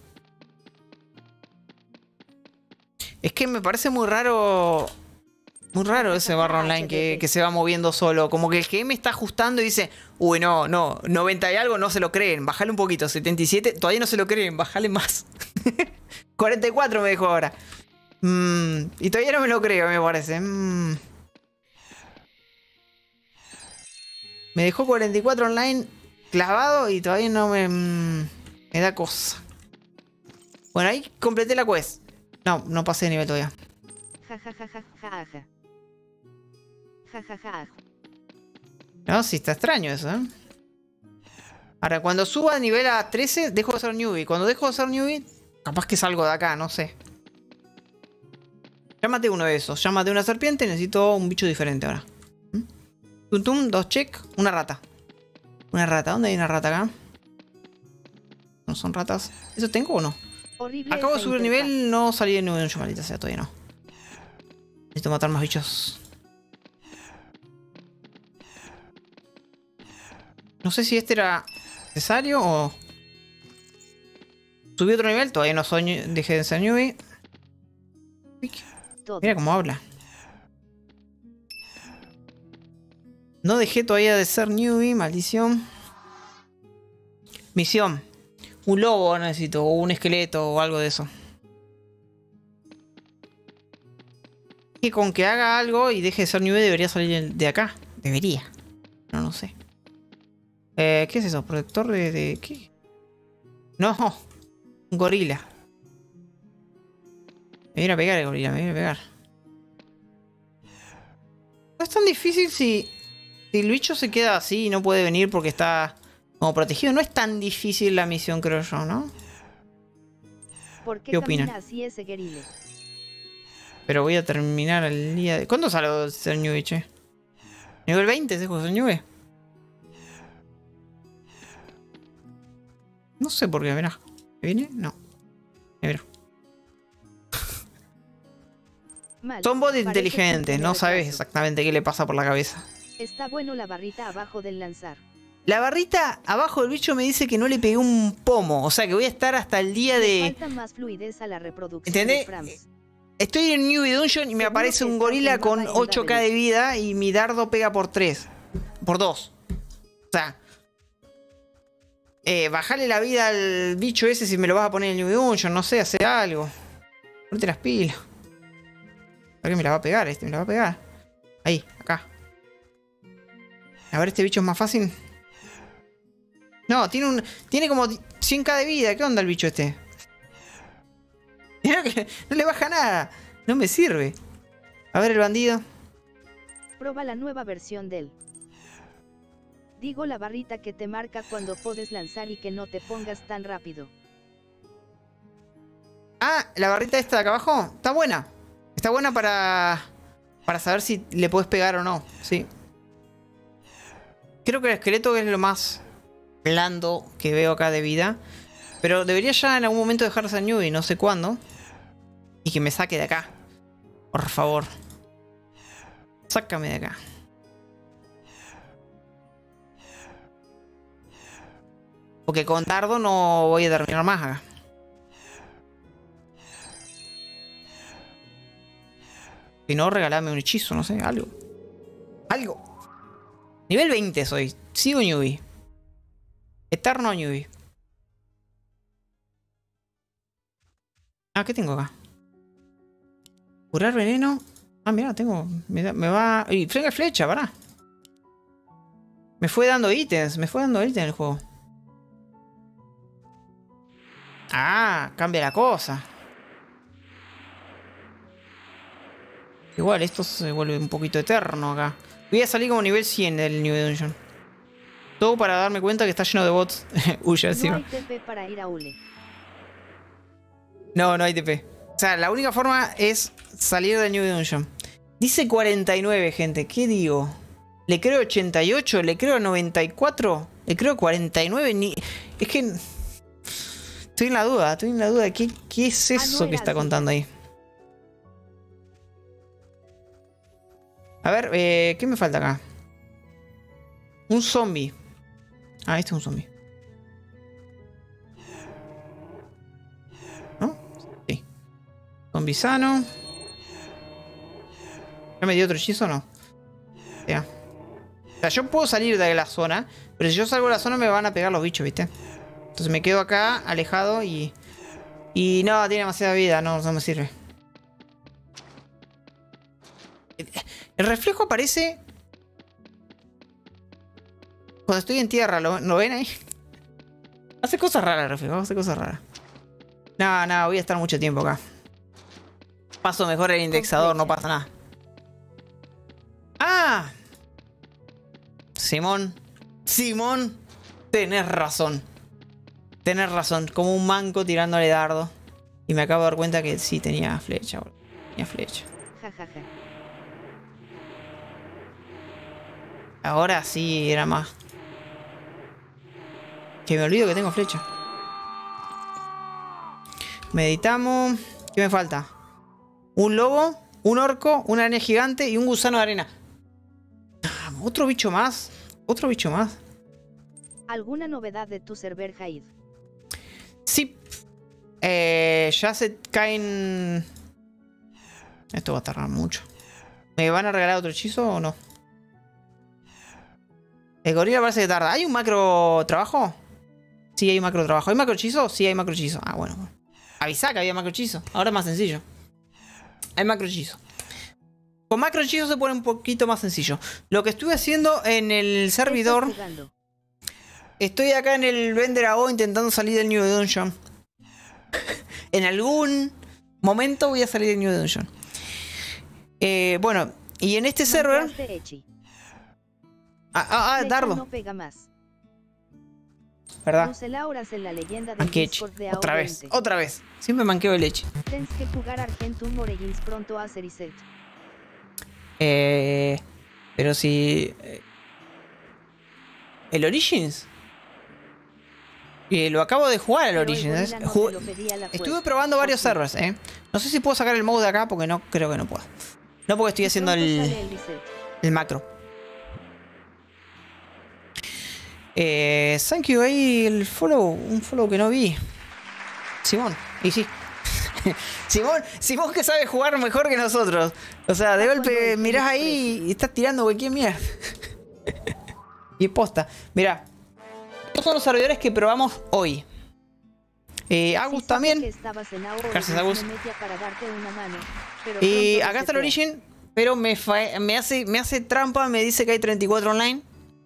Es que me parece muy raro. Muy raro ese barra online que se va moviendo solo. Como que el GM está ajustando y dice: uy, no, 90 y algo no se lo creen. Bajale un poquito. 77, todavía no se lo creen. Bajale más. 44 me dejó ahora. Y todavía no me lo creo, me parece. Me dejó 44 online clavado y todavía no me da cosa. Bueno, ahí completé la quest. No pasé de nivel todavía. No, sí está extraño eso, ¿eh? Ahora, cuando suba de nivel a 13, dejo de ser newbie. Cuando dejo de ser newbie, capaz que salgo de acá, no sé. Ya maté uno de esos. Ya maté una serpiente, necesito un bicho diferente ahora. Tum, 2 check, una rata. Una rata, ¿dónde hay una rata acá? No son ratas. ¿Eso tengo o no? Horrible. Acabo de subir nivel, no salí de nivel, maldita sea, todavía no. Necesito matar más bichos. No sé si este era necesario o... Subí otro nivel, todavía no soy... Dejé de ser newbie. Mira cómo habla. No dejé todavía de ser newbie, maldición. Misión. Un lobo necesito, o un esqueleto, o algo de eso. Y con que haga algo y deje de ser newbie debería salir de acá. Debería. No sé. ¿Qué es eso? ¿Protector de qué? No. Un gorila. Me viene a pegar el gorila, me viene a pegar. No es tan difícil si el bicho se queda así y no puede venir porque está como protegido. No es tan difícil la misión, creo yo, ¿no? ¿Qué opinan? Así ese guerrile? Pero voy a terminar el día de... ¿Cuándo sale ser newbie, che? ¿Nivel 20 ese juego ser newbie? No sé por qué, mirá. ¿Me viene? No. Mira. Mal, Son bots parece inteligentes, que no tiene sabes retraso. exactamente qué le pasa por la cabeza. Está bueno la barrita abajo del lanzar. La barrita abajo del bicho me dice que no le pegué un pomo. O sea que voy a estar hasta el día Le de... falta más fluidez a la reproducción ¿Entendés? de frames. Estoy en New Dungeon y me Seguro aparece que un estás gorila en con mapa en 8k de Gabelich. vida y mi dardo pega por 3. Por 2. O sea... bajale la vida al bicho ese si me lo vas a poner en New Dungeon. No sé, hacer algo. Ponte las pilas. A ver que me la va a pegar, me la va a pegar. Ahí, acá. A ver, este bicho es más fácil. No, tiene como 100k de vida. ¿Qué onda el bicho este? Mira que no le baja nada. No me sirve. A ver el bandido. Proba la nueva versión del. Digo la barrita que te marca cuando puedes lanzar y que no te pongas tan rápido. Ah, la barrita esta de acá abajo. Está buena. Está buena para saber si le puedes pegar o no. Sí. Creo que el esqueleto es lo más blando que veo acá de vida. Pero debería ya en algún momento dejarse a Newbie, no sé cuándo. Y que me saque de acá. Por favor. Sácame de acá. Porque con dardo no voy a terminar más acá. Si no, regalame un hechizo, no sé, algo. Algo. Nivel 20 soy. Sigo Newbie. Eterno Newbie. Ah, ¿qué tengo acá? Curar veneno. Ah, mira, tengo... Me va... Y frega flecha, ¿verdad? Me fue dando ítems. Me fue dando ítems el juego. Ah, cambia la cosa. Igual, esto se vuelve un poquito eterno acá. Voy a salir como nivel 100 del New Dungeon. Todo para darme cuenta que está lleno de bots. Huya No encima. hay TP para ir a Ule. No, no hay TP. O sea, la única forma es salir del New Dungeon. Dice 49, gente. ¿Qué digo? ¿Le creo 88? ¿Le creo 94? ¿Le creo 49? Ni... Es que... Estoy en la duda. Estoy en la duda. ¿Qué es eso que está contando ahí? A ver, ¿qué me falta acá? Un zombie. Ah, este es un zombie. ¿No? Sí. Zombie sano. ¿Ya me dio otro hechizo o no? Ya. O sea, yo puedo salir de la zona, pero si yo salgo de la zona me van a pegar los bichos, ¿viste? Entonces me quedo acá, alejado y... Y no, tiene demasiada vida, no me sirve. El reflejo aparece... Cuando estoy en tierra, ¿lo ven ahí? Hace cosas raras el reflejo, hace cosas raras. No, voy a estar mucho tiempo acá. Paso mejor el indexador, no pasa nada. ¡Ah! Simón, tenés razón. Tenés razón, como un manco tirándole dardo. Y me acabo de dar cuenta que sí tenía flecha, boludo. Tenía flecha. Jajaja. Ahora sí era más. Que me olvido que tengo flecha. Meditamos. ¿Qué me falta? Un lobo, un orco, una araña gigante y un gusano de arena. Ah, otro bicho más. Otro bicho más. ¿Alguna novedad de tu server, Jaid? Sí. Ya se caen... Esto va a tardar mucho. ¿Me van a regalar otro hechizo o no? El gorila parece que tarda. ¿Hay un macro trabajo? Sí, hay un macro trabajo. ¿Hay macro hechizo? Sí, hay macro hechizo. Ah, bueno. Avisá que había macro hechizo. Ahora es más sencillo. Hay macro hechizo. Con macro hechizo se pone un poquito más sencillo. Lo que estuve haciendo en el servidor... Estoy acá en el Vender AO intentando salir del New Dungeon. En algún momento voy a salir del New Dungeon. Bueno, y en este server... Dardo. No pega más. ¿Verdad? Luce Lauras en la leyenda del Manqueche. Discord de AO20. Otra vez. Siempre manqueo de leche. Tens que jugar Argentum Origins pronto a Seriset. Pero si... ¿El Origins? Lo acabo de jugar al Pero el Origins. gorila no te lo pedía la Estuve Quest. probando varios Ok. servers, No sé si puedo sacar el mouse de acá porque no creo que no puedo. No, porque estoy haciendo Pronto sale el reset. el macro. Thank you ahí el follow. Un follow que no vi. Simón. Y sí. Simón que sabe jugar mejor que nosotros. O sea, de golpe mirás ahí y estás tirando cualquier mierda. Y posta. Mirá. Estos son los servidores que probamos hoy. Agus también. Gracias, Agus. Y acá está el Origin, pero me hace trampa, me dice que hay 34 online.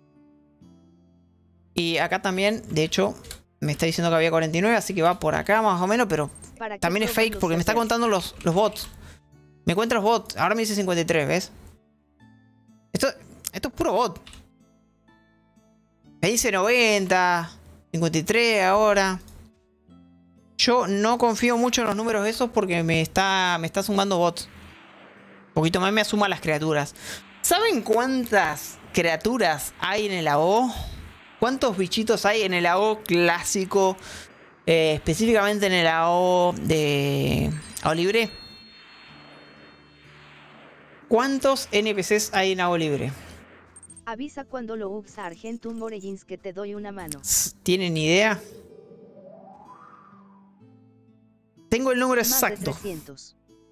Y acá también, de hecho, me está diciendo que había 49, así que va por acá más o menos, pero también es fake porque me está contando los bots. Me cuenta los bots, ahora me dice 53, ¿ves? Esto es puro bot. Me dice 90, 53 ahora. Yo no confío mucho en los números esos porque me está sumando bots. Un poquito más me asuma las criaturas. ¿Saben cuántas criaturas hay en el AO? ¿Cuántos bichitos hay en el AO clásico? Específicamente en el AO de AO Libre. ¿Cuántos NPCs hay en AO Libre? Avisa cuando lo usa Argentum Origins que te doy una mano. ¿Tienen idea? Tengo el número Más de exacto. 300.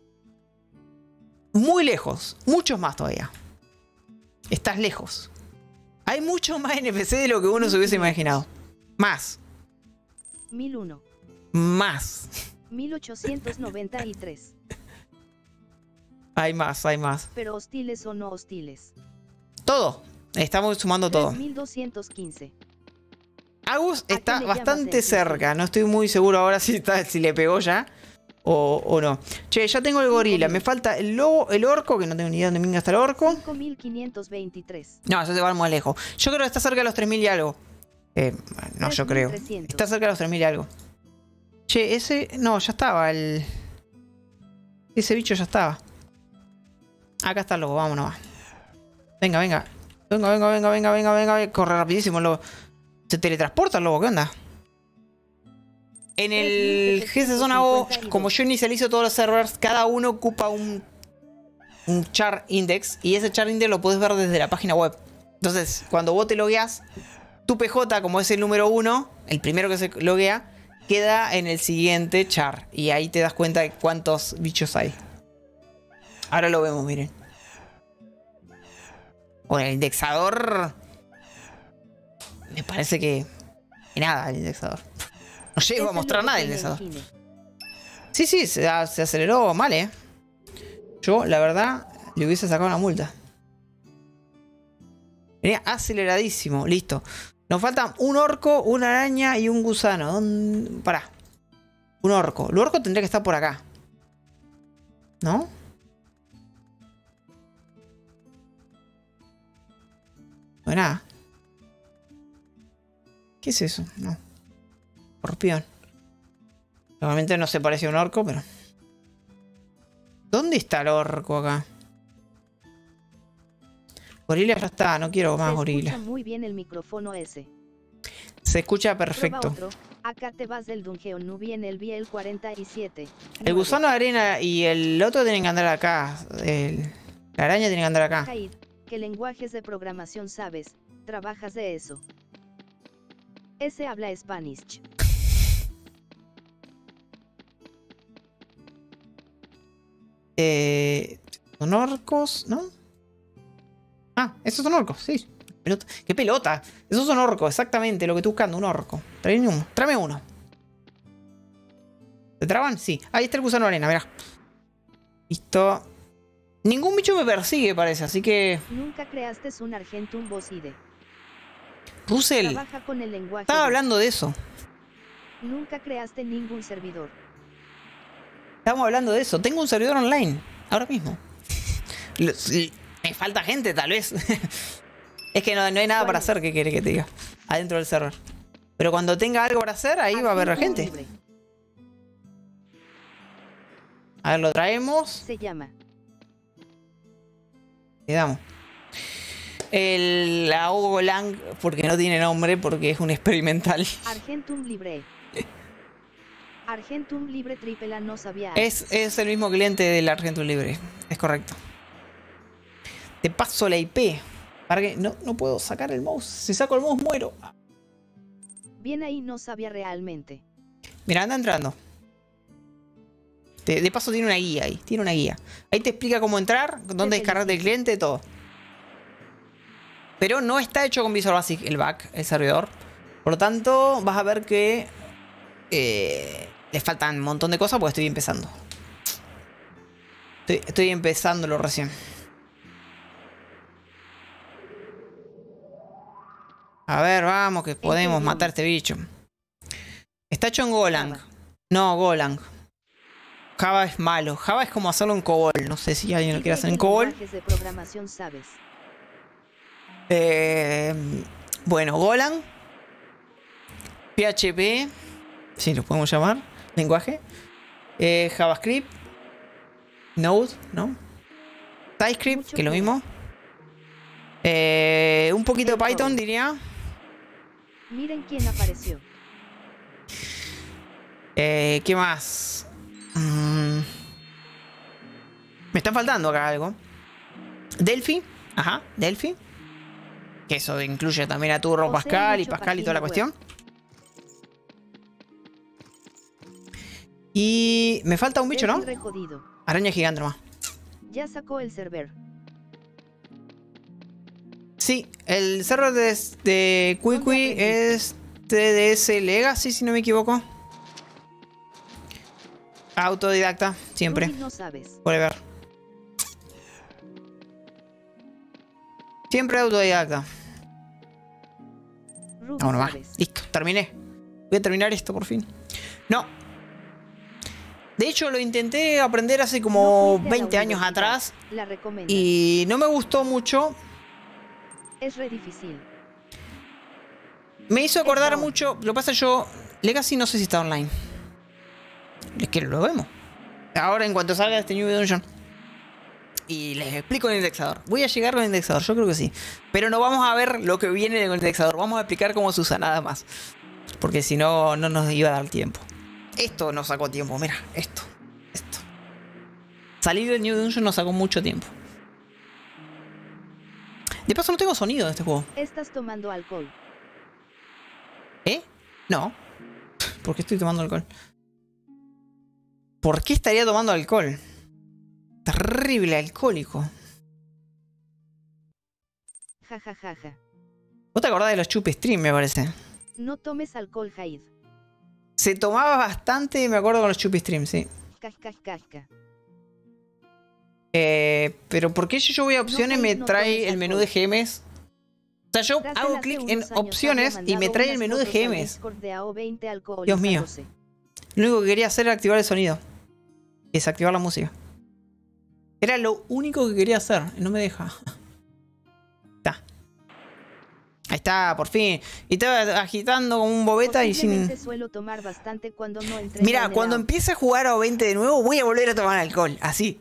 Muy lejos. Muchos más todavía. Estás lejos. Hay mucho más NPC de lo que uno se hubiese imaginado. Más. 1001. Más. 1893. Hay más, hay más. Pero hostiles o no hostiles. Todo. Estamos sumando todo. 3215. Agus ¿A está qué le llamas bastante el cerca. No estoy muy seguro ahora si le pegó ya. O no. Che, ya tengo el gorila. Me falta el lobo, el orco, que no tengo ni idea dónde venga hasta el orco. 5523. No, eso te va muy lejos. Yo creo que está cerca de los 3000 y algo. No, yo creo. 3300. Está cerca de los 3000 y algo. Che, ese... No, ya estaba el... Ese bicho ya estaba. Acá está el lobo, vámonos. Venga, venga. Venga. Corre rapidísimo el lobo. ¿Se teletransporta el lobo? ¿Qué onda? En el GS Zona O, como yo inicializo todos los servers, cada uno ocupa un char index. Y ese char index lo puedes ver desde la página web. Entonces, cuando vos te logueas, tu PJ, como es el número 1, el primero que se loguea, queda en el siguiente char. Y ahí te das cuenta de cuántos bichos hay. Ahora lo vemos, miren. Bueno, el indexador... Me parece que nada, el indexador. No llego a mostrar nada del indexador. Sí, se aceleró mal, Yo, la verdad, le hubiese sacado una multa. Venía aceleradísimo, listo. Nos faltan un orco, una araña y un gusano. Pará. Un orco. El orco tendría que estar por acá. ¿No? Pues nada. ¿Qué es eso? No. Escorpión. Normalmente no se parece a un orco, pero... ¿Dónde está el orco acá? Gorila ya está, no quiero más gorila. Se escucha muy bien el micrófono ese. Se escucha perfecto. Prueba otro. Acá te vas del dungeon Nubi en el Biel 47. El gusano de arena y el otro tienen que andar acá. La araña tiene que andar acá. Kaid, ¿qué lenguajes de programación sabes? ¿Trabajas de eso? Ese habla Spanish. Son orcos, ¿no? Ah, esos son orcos, sí. Pelota. ¡Qué pelota! Esos son orcos, exactamente lo que estoy buscando, un orco. Tráeme uno. ¿Se traban? Sí. Ahí está el gusano de arena, verá. Listo. Ningún bicho me persigue, parece, así que... Nunca creaste un Argentum Boside. Russell, Trabaja con el lenguaje. estaba hablando de eso. Nunca creaste ningún servidor. Estamos hablando de eso. Tengo un servidor online, ahora mismo. Me falta gente, tal vez. Es que no hay nada para hacer, ¿qué quiere que te diga? Adentro del server. Pero cuando tenga algo para hacer, ahí va a haber gente. Libre. A ver, lo traemos. Se llama. Le damos. la Golang, porque no tiene nombre, porque es un experimental. Argentum Libre. Argentum Libre Triple A no sabía. Es el mismo cliente del Argentum Libre. Es correcto. Te paso la IP. Para que no puedo sacar el mouse. Si saco el mouse muero. Bien ahí, no sabía realmente. Mira, anda entrando. De paso tiene una guía ahí. Tiene una guía. Ahí te explica cómo entrar, dónde descargar del cliente, todo. Pero no está hecho con Visual Basic el back, el servidor. Por lo tanto, vas a ver que le faltan un montón de cosas porque estoy empezando. Estoy empezándolo recién. A ver, vamos, que podemos matar a este bicho. Está hecho en Golang. Java. No, Golang. Java es malo. Java es como hacerlo en COBOL. No sé si alguien lo quiere hacer en COBOL. Lenguajes de programación sabes. Bueno, Golang. PHP. Sí, lo podemos llamar. Lenguaje. JavaScript. Node, ¿no? TypeScript, Mucho que es lo code. mismo. Un poquito de Python, diría. Miren quién apareció. ¿Qué más? Me está faltando acá algo. Delphi. Ajá, Delphi. Que eso incluye también a Turbo O sea, Pascal y mucho Pascal y toda la página cuestión. Y me falta un bicho, ¿no? Delphi re jodido. Araña gigante nomás. Ya sacó el server. Sí, el server de QuickQui es TDS Legacy, si no me equivoco. Autodidacta, siempre. Ruby no sabes. Puede ver. Siempre autodidacta. Ruby Vámonos, va. sabes. Listo, terminé. Voy a terminar esto por fin. No. De hecho, lo intenté aprender hace como No fuiste a la 20 años universidad. atrás. La recomiendo. Y no me gustó mucho. Es re difícil. Me hizo acordar Está mucho. Lo que pasa, yo Legacy no sé si está online. Es que lo vemos. Ahora, en cuanto salga este New Dungeon. Y les explico el indexador. Voy a llegar con el indexador, yo creo que sí. Pero no vamos a ver lo que viene con el indexador. Vamos a explicar cómo se usa nada más. Porque si no, no nos iba a dar tiempo. Esto nos sacó tiempo, mira. Esto. Salir del New Dungeon nos sacó mucho tiempo. De paso no tengo sonido en este juego. Estás tomando alcohol. ¿Eh? No. ¿Por qué estoy tomando alcohol? ¿Por qué estaría tomando alcohol? Terrible alcohólico. Ja ja ja ja. ¿Vos te acordás de los chup stream, me parece? No tomes alcohol, Jaid. Se tomaba bastante, me acuerdo con los chup stream, sí. Casca. Pero ¿por qué si yo voy a opciones me no trae tomes el menú de alcohol. GMs? O sea, yo Russell hago hace clic unos en años opciones había y me mandado trae el unas menú de fotos al GMs. Discord de AO20 Dios mío. alcoholizándose. Lo único que quería hacer era activar el sonido. Y desactivar la música. Era lo único que quería hacer. Y no me deja. Está. Ahí está, por fin. Y estaba agitando como un bobeta y sin... Posiblemente suelo tomar bastante cuando no entreno Mira, en el cuando AO. empiece a jugar a 20 de nuevo, voy a volver a tomar alcohol. Así.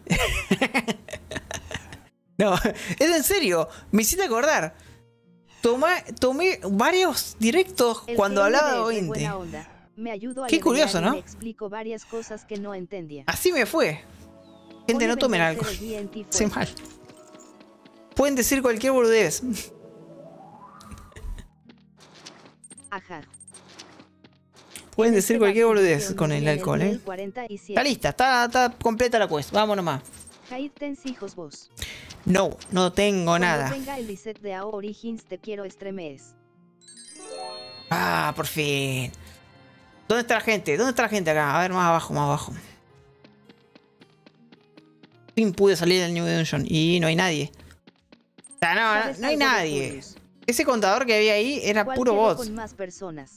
No, es en serio. Me hiciste acordar. Tomé varios directos El cuando genio hablaba de de re buena 20. onda. Me ayudo a Qué levear curioso, y ¿no? Me explico varias cosas que no entendía. Así me fue. Gente, no tomen alcohol. Soy mal. Pueden decir cualquier boludez. Ajá. Pueden En decir este cualquier bajo boludez edición con estoy el en alcohol, nivel ¿eh? 47. Está lista, está completa la quest. Vamos nomás. Jaid, tens hijos vos. No tengo Cuando nada. tenga el reset de AO Origins te quiero streamees. Ah, por fin. ¿Dónde está la gente? ¿Dónde está la gente acá? A ver, más abajo, más abajo. Por fin pude salir del New Dungeon y no hay nadie. O sea, ¿Sabes no hay algo de nadie. Furious? Ese contador que había ahí era ¿Cuál puro quedó bot. con más personas?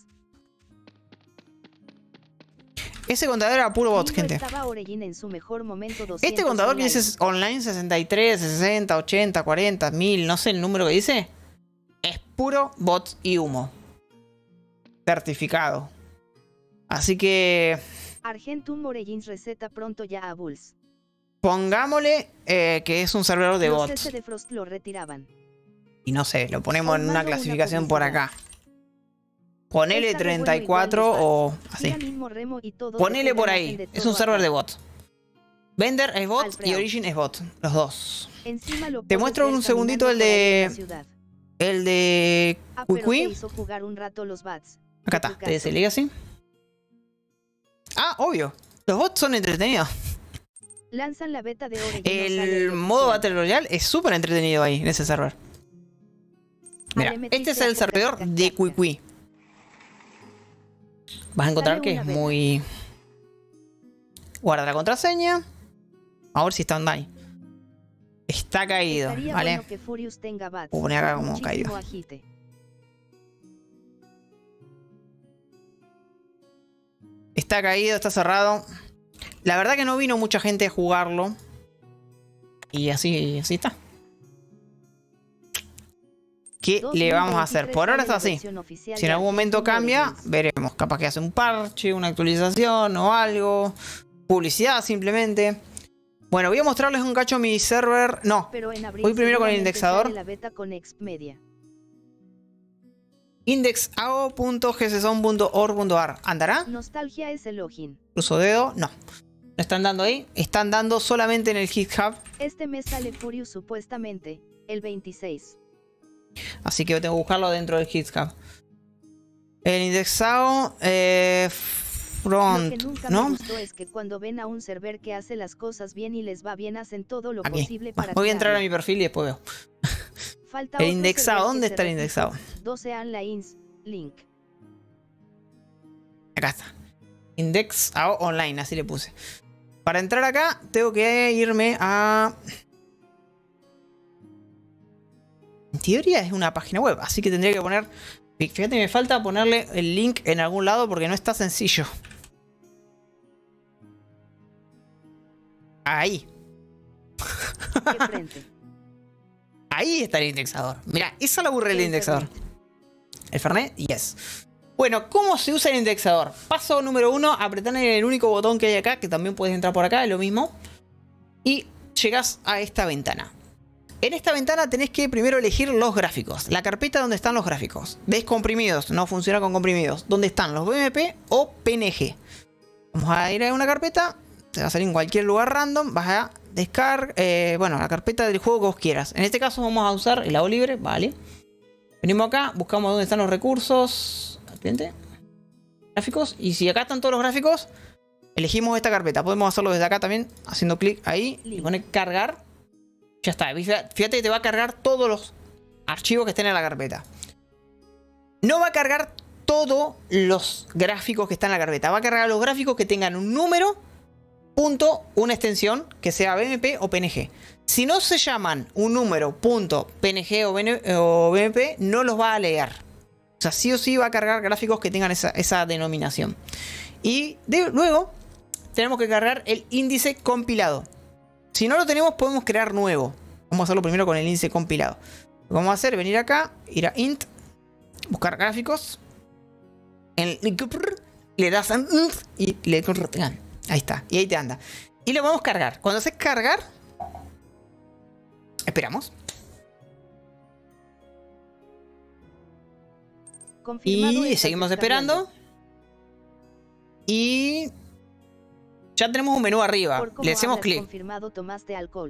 Ese contador era puro bot, Lindo gente. estaba Origin en su mejor momento 200 Este contador que online. dice online 63, 60, 80, 40, 1000, no sé el número que dice. Es puro bot y humo. Certificado. Así que Argentum Origins receta pronto ya a Bulls. pongámosle que es un servidor de Los bots. S de Frost lo retiraban. Y no sé, lo ponemos en una Formando una clasificación por publicidad. acá. Ponele Esta revuelve 34 iguales o bots. así. Siga mismo remo y todos Ponele por despegan, ahí. hacen de Es un todo server acá. de bots. Vender es bot y Alfredo. Origin es bot. Los dos. Encima lo Te puedes muestro ver un segundito caminando el por ahí en de... la ciudad. El de... Ah, pero te Quiqui. hizo jugar un rato los bats. Acá En tu está. caso. TS Legacy. Ah, obvio. Los bots son entretenidos. Lanzan la beta de Origin. no sale El modo oficial. Battle Royale es súper entretenido ahí, en ese server. Mira, le metiste este es el a poca servidor de cachaca. Quiqui. Vas a encontrar Dale que una es beta. muy... Guarda la contraseña. A ver si está online. Está caído, Estaría ¿vale? bueno que Furious tenga bats. Voy a poner acá como Muchísimo caído. agite. Está caído, está cerrado. La verdad que no vino mucha gente a jugarlo. Y así está. ¿Qué le vamos a hacer? 2023 Por ahora sale está la así. versión oficial Si en de algún momento Argentine cambia, Origins. veremos. Capaz que hace un parche, una actualización o algo. Publicidad simplemente. Bueno, voy a mostrarles un cacho mi server. No, Pero en abril voy primero con el seguramente indexador. sale la beta con Expedia. indexao.gczone.org.ar. ¿Andará? Nostalgia es el login. Cruzo dedo. No. No están dando ahí. Están dando solamente en el GitHub. Este mes sale Furious supuestamente, el 26. Así que tengo que buscarlo dentro del GitHub. El indexado. Lo que Front. nunca ¿No? me gustó es que cuando ven a un server que hace las cosas bien y les va bien hacen todo lo Aquí. posible para Voy a entrar a mi tirarlo. perfil y después veo. Falta El otro indexado. server que ¿Dónde se está el repite. indexado? 12 Lines, link. Acá está. Indexado online, así le puse. Para entrar acá, tengo que irme a... En teoría es una página web, así que tendría que poner... Fíjate, me falta ponerle el link en algún lado porque no está sencillo. Ahí. ¿Qué frente? Ahí está el indexador. Mira, eso lo aburre el indexador. ¿El Fernet? Yes. Bueno, ¿cómo se usa el indexador? Paso número 1, apretar el único botón que hay acá, que también puedes entrar por acá, es lo mismo. Y llegas a esta ventana. En esta ventana tenés que primero elegir los gráficos. La carpeta donde están los gráficos. Descomprimidos, no funciona con comprimidos. ¿Dónde están los BMP o PNG? Vamos a ir a una carpeta. Te va a salir en cualquier lugar random. Vas a descargar, bueno, la carpeta del juego que vos quieras. En este caso vamos a usar el lado libre, vale. Venimos acá, buscamos dónde están los recursos. Cliente. Gráficos. Y si acá están todos los gráficos, elegimos esta carpeta. Podemos hacerlo desde acá también, haciendo clic ahí. Y poner cargar. Ya está. Fíjate que te va a cargar todos los archivos que estén en la carpeta. No va a cargar todos los gráficos que están en la carpeta. Va a cargar los gráficos que tengan un número, punto, una extensión, que sea BMP o PNG. Si no se llaman un número, punto, PNG o BMP, no los va a leer. O sea, sí o sí va a cargar gráficos que tengan esa denominación. Y luego tenemos que cargar el índice compilado. Si no lo tenemos, podemos crear nuevo. Vamos a hacerlo primero con el índice compilado. Lo que vamos a hacer es venir acá, ir a int, buscar gráficos. Le das a y le... Ahí está, y ahí te anda. Y lo vamos a cargar. Cuando haces cargar, esperamos. Confirmado Y estás seguimos descargando. esperando. Y ya tenemos un menú arriba. Por cómo Le hacemos hablas, clic. confirmado tomaste alcohol.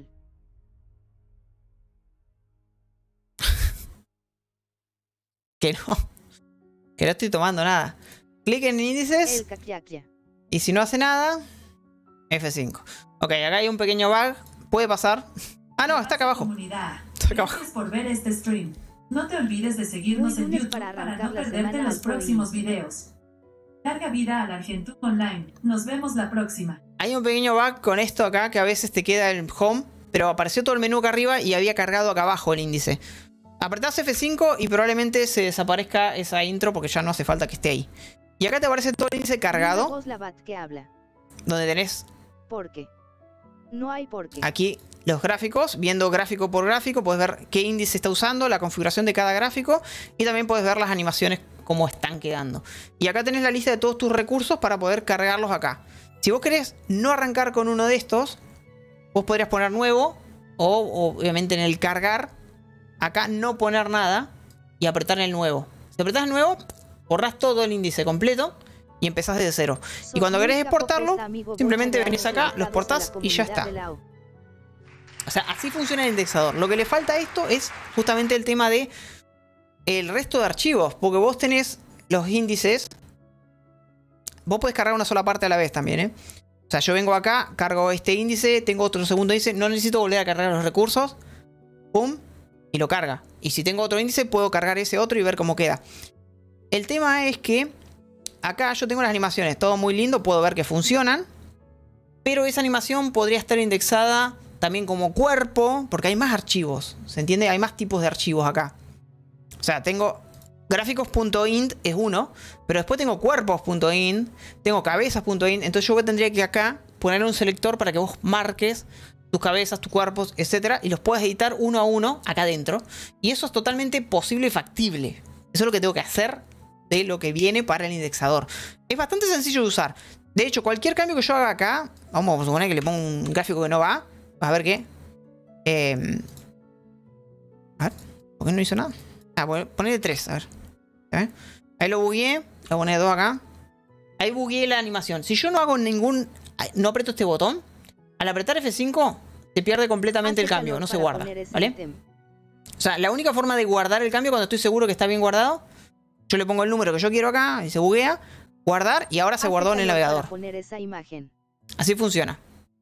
Que no. Que no estoy tomando nada. Clic en índices. El caquiaquia. Y si no hace nada, F5. Ok, acá hay un pequeño bug. Puede pasar. Ah, no, está acá abajo. Comunidad, Está acá abajo. gracias por ver este stream. No te olvides de seguirnos Muy en lunes YouTube para para arrancar no la perderte semana los al full. próximos videos. Larga vida al Argentú Online. Nos vemos la próxima. Hay un pequeño bug con esto acá que a veces te queda el home. Pero apareció todo el menú acá arriba y había cargado acá abajo el índice. Apretás F5 y probablemente se desaparezca esa intro porque ya no hace falta que esté ahí. Y acá te aparece todo el índice Mira cargado. vos la bat que habla. Donde tenés ¿Por qué? No hay por qué. aquí los gráficos, viendo gráfico por gráfico, puedes ver qué índice está usando, la configuración de cada gráfico y también puedes ver las animaciones cómo están quedando. Y acá tenés la lista de todos tus recursos para poder cargarlos acá. Si vos querés no arrancar con uno de estos, vos podrías poner nuevo o obviamente en el cargar acá no poner nada y apretar el nuevo. Si apretás el nuevo, borrás todo el índice completo y empezás desde cero. Y cuando querés exportarlo, simplemente venís acá, lo exportás y ya está. O sea, así funciona el indexador. Lo que le falta a esto es justamente el tema de el resto de archivos. Porque vos tenés los índices. Vos podés cargar una sola parte a la vez también, ¿eh? O sea, yo vengo acá, cargo este índice, tengo otro segundo índice. No necesito volver a cargar los recursos. Pum. Y lo carga. Y si tengo otro índice, puedo cargar ese otro y ver cómo queda. El tema es que acá yo tengo las animaciones. Todo muy lindo. Puedo ver que funcionan. Pero esa animación podría estar indexada también como cuerpo, porque hay más archivos, ¿se entiende? Hay más tipos de archivos acá. O sea, tengo gráficos.int es uno, pero después tengo cuerpos.int, tengo cabezas.int, entonces yo tendría que acá poner un selector para que vos marques tus cabezas, tus cuerpos, etcétera, y los puedas editar uno a uno acá adentro. Y eso es totalmente posible y factible. Eso es lo que tengo que hacer de lo que viene para el indexador. Es bastante sencillo de usar. De hecho, cualquier cambio que yo haga acá, vamos a suponer que le pongo un gráfico que no va. A ver qué. A ver, ¿por qué no hizo nada? Ah, ponerle 3, a ver. Ahí lo bugueé. Lo voy a poner 2 acá. Ahí bugueé la animación. Si yo no hago ningún... No aprieto este botón. Al apretar F5 se pierde completamente el cambio. No se guarda, ¿vale? O sea, la única forma de guardar el cambio cuando estoy seguro que está bien guardado, yo le pongo el número que yo quiero acá y se buguea. Guardar y ahora se guardó en el navegador. Así funciona.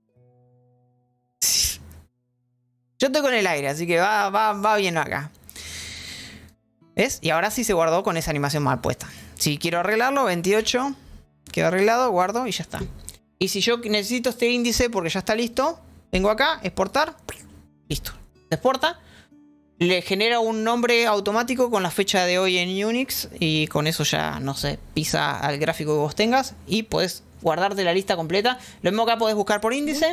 Yo estoy con el aire, así que va bien acá. ¿Ves? Y ahora sí se guardó con esa animación mal puesta. Si quiero arreglarlo, 28. Quedó arreglado, guardo y ya está. Y si yo necesito este índice porque ya está listo, vengo acá, exportar. Listo. Se exporta. Le genera un nombre automático con la fecha de hoy en Unix. Y con eso ya, no sé, pisa al gráfico que vos tengas. Y podés guardarte la lista completa. Lo mismo acá podés buscar por índice.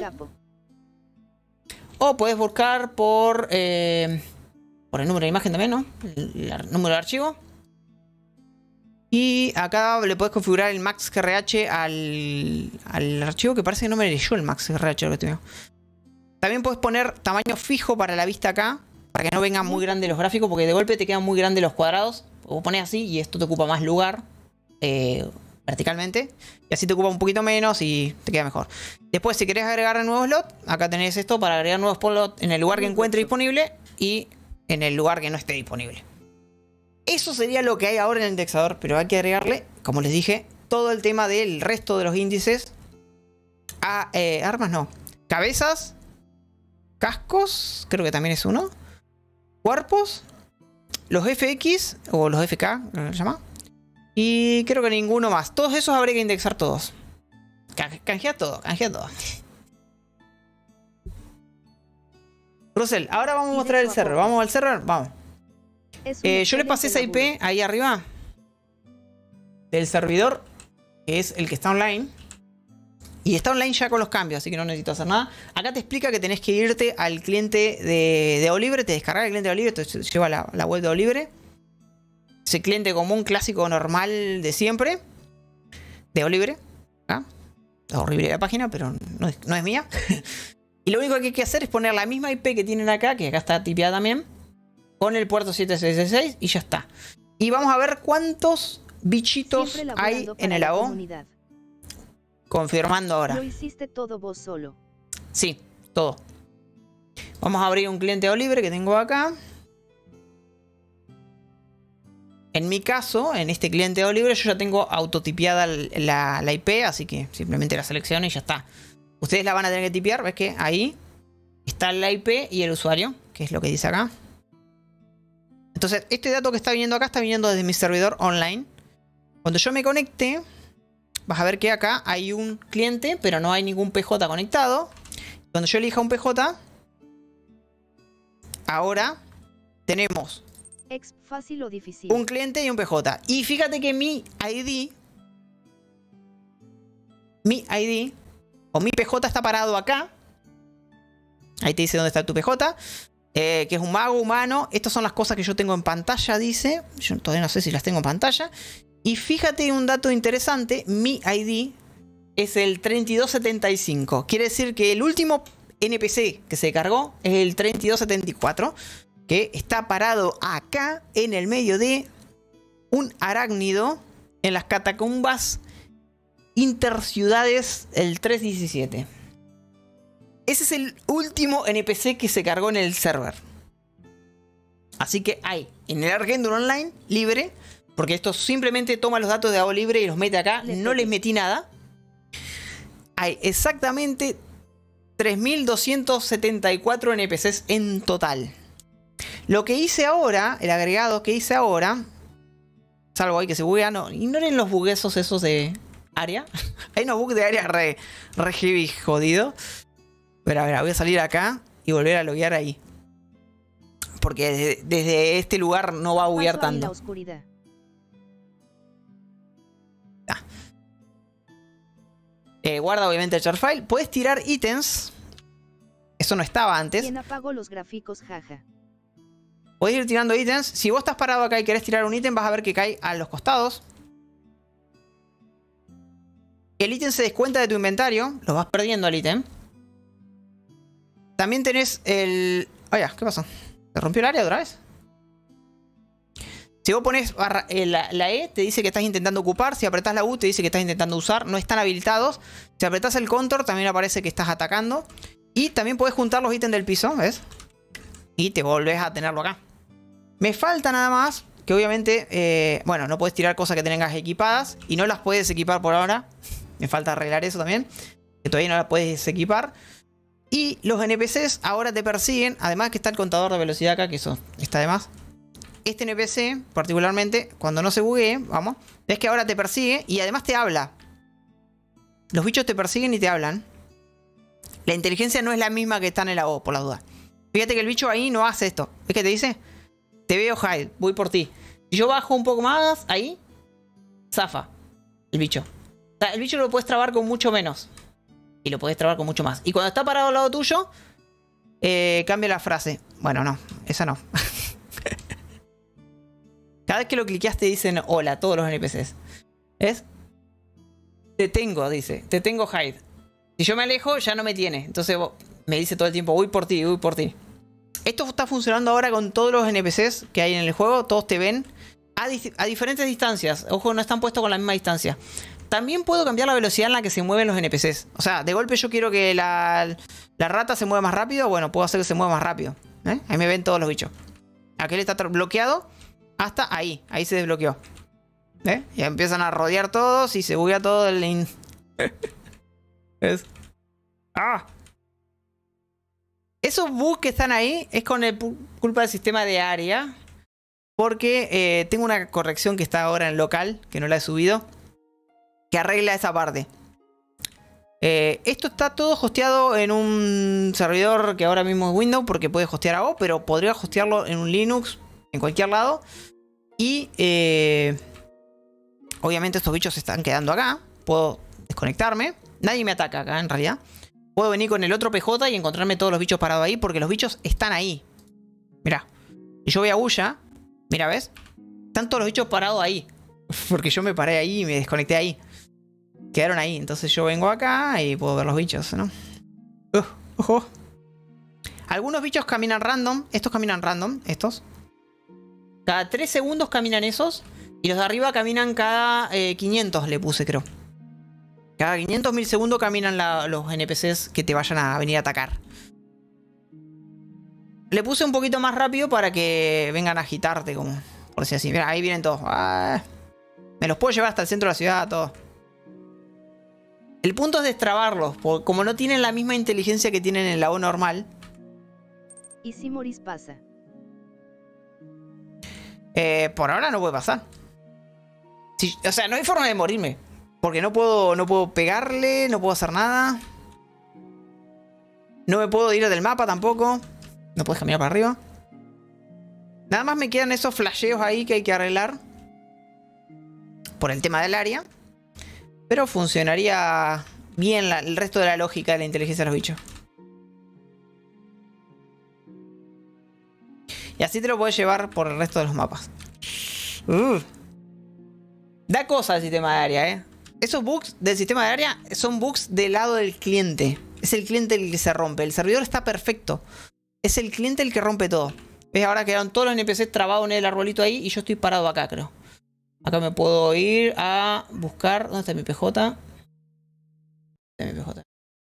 O puedes buscar por el número de imagen también, ¿no? El número de archivo. Y acá le puedes configurar el maxgrh al archivo, que parece que no me leyó el maxgrh. Lo que tengo. También puedes poner tamaño fijo para la vista acá, para que no vengan muy grandes los gráficos, porque de golpe te quedan muy grandes los cuadrados. Vos pones así y esto te ocupa más lugar verticalmente. Y así te ocupa un poquito menos y te queda mejor. Después, si querés agregar nuevos slots, acá tenés esto para agregar nuevos slots en el lugar que encuentre disponible y en el lugar que no esté disponible. Eso sería lo que hay ahora en el indexador, pero hay que agregarle, como les dije, todo el tema del resto de los índices a armas, no. Cabezas, cascos, creo que también es uno. Cuerpos, los FX o los FK, ¿cómo se llama? Y creo que ninguno más. Todos esos habría que indexar todos. Canjea todo, canjea todo. Russell, ahora vamos a mostrar el server. ¿Vamos al server? Vamos. Yo le pasé esa IP ahí arriba del servidor, que es el que está online. Y está online ya con los cambios, así que no necesito hacer nada. Acá te explica que tenés que irte al cliente de Olibre. Te descargas el cliente de Olibre, te lleva a la web de Olibre. Ese cliente común, clásico, normal de siempre. De Olibre. ¿Ah? Es horrible la página, pero no es mía. Y lo único que hay que hacer es poner la misma IP que tienen acá, que acá está tipeada también, con el puerto 766 y ya está. Y vamos a ver cuántos bichitos hay en el AO. Confirmando ahora. Lo hiciste todo vos solo. Sí, todo. Vamos a abrir un cliente Olibre que tengo acá. En mi caso, en este cliente Olibre, yo ya tengo autotipiada la IP, así que simplemente la selecciono y ya está. Ustedes la van a tener que tipear, ves que ahí está la IP y el usuario, que es lo que dice acá. Entonces, este dato que está viniendo acá está viniendo desde mi servidor online. Cuando yo me conecte, vas a ver que acá hay un cliente, pero no hay ningún PJ conectado. Cuando yo elija un PJ, ahora tenemos fácil o difícil. Un cliente y un PJ. Y fíjate que mi ID o mi PJ está parado acá. Ahí te dice dónde está tu PJ. Que es un mago humano. Estas son las cosas que yo tengo en pantalla, dice. Yo todavía no sé si las tengo en pantalla. Y fíjate un dato interesante. Mi ID es el 3275. Quiere decir que el último NPC que se cargó es el 3274. que está parado acá en el medio de un arácnido en las catacumbas interciudades el 317. Ese es el último NPC que se cargó en el server. Así que hay en el Argenturo Online libre, porque esto simplemente toma los datos de AO libre y los mete acá. No les metí nada. Hay exactamente 3.274 NPCs en total. Lo que hice ahora, el agregado que hice ahora, salvo ahí que se buguea, no, ignoren los buguesos esos de área. Hay unos bugs de área re heavy jodido. Pero a ver, voy a salir acá y volver a loguear ahí. Porque desde este lugar no va a buguear tanto. Guarda obviamente el charfile. Puedes tirar ítems. Eso no estaba antes. ¿Quién apagó los gráficos, jaja? Puedes ir tirando ítems. Si vos estás parado acá y querés tirar un ítem, vas a ver que cae a los costados. El ítem se descuenta de tu inventario. Lo vas perdiendo al ítem. También tenés el... Oye, ¿qué pasó? ¿Se rompió el área otra vez? Si vos pones la E, te dice que estás intentando ocupar. Si apretás la U, te dice que estás intentando usar. No están habilitados. Si apretás el control, también aparece que estás atacando. Y también podés juntar los ítems del piso, ¿ves? Y te volvés a tenerlo acá. Me falta nada más que obviamente... bueno, no podés tirar cosas que tengas equipadas. Y no las puedes equipar por ahora. Me falta arreglar eso también. Que todavía no las puedes equipar. Y los NPCs ahora te persiguen. Además que está el contador de velocidad acá, que eso está de más. Este NPC, particularmente, cuando no se buguee, vamos, ves que ahora te persigue y además te habla. Los bichos te persiguen y te hablan. La inteligencia no es la misma que está en el AO, por la duda. Fíjate que el bicho ahí no hace esto. ¿Ves que te dice? Te veo, Hyde, voy por ti. Si yo bajo un poco más, ahí, zafa el bicho. O sea, el bicho lo puedes trabar con mucho menos. Y lo puedes trabar con mucho más. Y cuando está parado al lado tuyo, cambia la frase. Bueno, no, esa no. Cada vez que lo cliqueas te dicen hola, todos los NPCs. ¿Ves? Te tengo, dice. Te tengo, Hyde. Si yo me alejo, ya no me tiene. Entonces me dice todo el tiempo, voy por ti, voy por ti. Esto está funcionando ahora con todos los NPCs que hay en el juego. Todos te ven a diferentes distancias. Ojo, no están puestos con la misma distancia. También puedo cambiar la velocidad en la que se mueven los NPCs. O sea, de golpe yo quiero que la rata se mueva más rápido. Bueno, puedo hacer que se mueva más rápido. Ahí me ven todos los bichos. Aquel está bloqueado. Hasta ahí. Ahí se desbloqueó. Ya empiezan a rodear todos y se buguea todo el... ¿Ves? ¡Ah! Esos bugs que están ahí es con culpa del sistema de área. Porque tengo una corrección que está ahora en local, que no la he subido, que arregla esa parte. Esto está todo hosteado en un servidor que ahora mismo es Windows, porque puede hostear AO, pero podría hostearlo en un Linux, en cualquier lado. Y obviamente estos bichos se están quedando acá. Puedo desconectarme. Nadie me ataca acá en realidad. Puedo venir con el otro PJ y encontrarme todos los bichos parados ahí, porque los bichos están ahí. Mirá. Y yo voy a Ulla. Mira, ¿ves? Están todos los bichos parados ahí. Porque yo me paré ahí y me desconecté ahí. Quedaron ahí. Entonces yo vengo acá y puedo ver los bichos, ¿no? Ojo. Algunos bichos caminan random. Estos caminan random. Estos. Cada 3 segundos caminan esos. Y los de arriba caminan cada 500, le puse, creo. Cada 500 milisegundos caminan los NPCs que te vayan a venir a atacar. Le puse un poquito más rápido para que vengan a agitarte, como por decir así. Mira, ahí vienen todos. Me los puedo llevar hasta el centro de la ciudad, todos. El punto es destrabarlos, porque como no tienen la misma inteligencia que tienen en la O normal. ¿Y si morís pasa? Por ahora no puede pasar. O sea, no hay forma de morirme. Porque no puedo pegarle, no puedo hacer nada. No me puedo ir del mapa tampoco. No puedes caminar para arriba. Nada más me quedan esos flasheos ahí que hay que arreglar. Por el tema del área. Pero funcionaría bien el resto de la lógica de la inteligencia de los bichos. Y así te lo puedes llevar por el resto de los mapas. Da cosa el sistema de área, Esos bugs del sistema de área son bugs del lado del cliente. Es el cliente el que se rompe. El servidor está perfecto. Es el cliente el que rompe todo. ¿Ves? Ahora quedaron todos los NPCs trabados en el arbolito ahí y yo estoy parado acá, creo. Acá me puedo ir a buscar... ¿Dónde está mi PJ? ¿Dónde está mi PJ?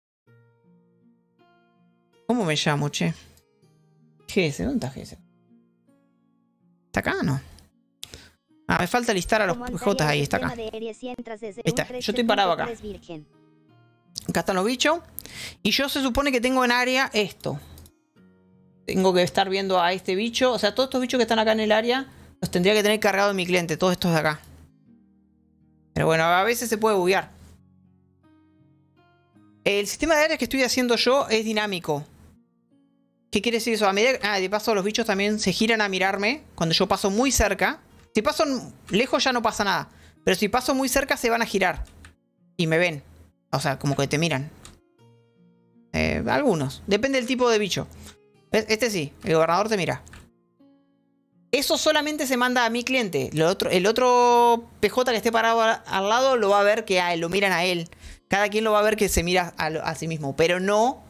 ¿Cómo me llamo, che? GS, ¿dónde está GS? ¿Está acá o no? Ah, me falta listar a los PJ ahí, está acá. Ahí está, yo estoy parado acá. Acá están los bichos. Y yo se supone que tengo en área esto. Tengo que estar viendo a este bicho. O sea, todos estos bichos que están acá en el área los tendría que tener cargados en mi cliente. Todos estos de acá. Pero bueno, a veces se puede buguear. El sistema de áreas que estoy haciendo yo es dinámico. ¿Qué quiere decir eso? A medida que, de paso los bichos también se giran a mirarme cuando yo paso muy cerca. Si paso lejos ya no pasa nada. Pero si paso muy cerca se van a girar. Y me ven. O sea, como que te miran. Algunos. Depende del tipo de bicho. Este sí, el gobernador te mira. Eso solamente se manda a mi cliente. El otro PJ que esté parado al lado lo va a ver que lo miran a él. Cada quien lo va a ver que se mira a sí mismo. Pero no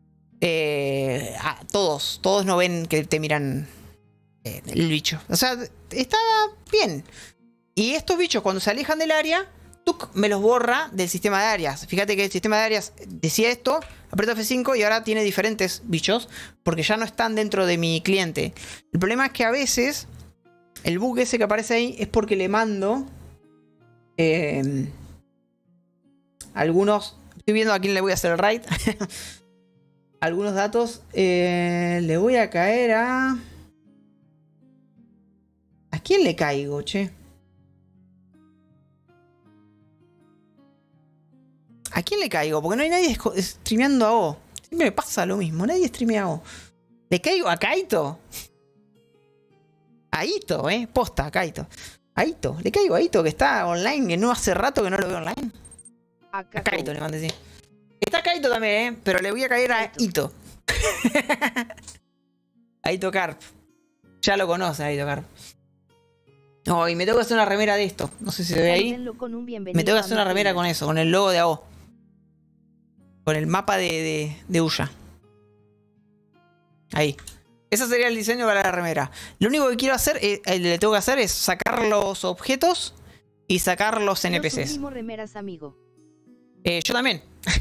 a todos. Todos no ven que te miran el bicho. O sea, está bien. Y estos bichos cuando se alejan del área, me los borra del sistema de áreas. Fíjate que el sistema de áreas decía esto, aprieto F5 y ahora tiene diferentes bichos porque ya no están dentro de mi cliente. El problema es que a veces el bug ese que aparece ahí es porque le mando algunos... Estoy viendo a quién le voy a hacer el raid. Algunos datos. Le voy a caer a... ¿A quién le caigo, che? ¿A quién le caigo? Porque no hay nadie streameando a O. Siempre me pasa lo mismo. Nadie streamea a O. ¿Le caigo a Kaito? A Ito, posta, a Kaito. A Ito. Le caigo a Ito que está online. Que no hace rato que no lo veo online. A Kaito le mandé, sí. Está Kaito también, pero le voy a caer a Ito. A Ito Carp. Ya lo conoce a Ito Carp. Oh, y me tengo que hacer una remera de esto. No sé si se ve ahí. Me tengo que hacer una remera con eso, con el logo de AO. Con el mapa de Ulla. Ahí. Ese sería el diseño para la remera. Lo único que quiero hacer, le tengo que hacer es sacar los objetos y sacar los NPCs. Remeras, amigo. Yo también.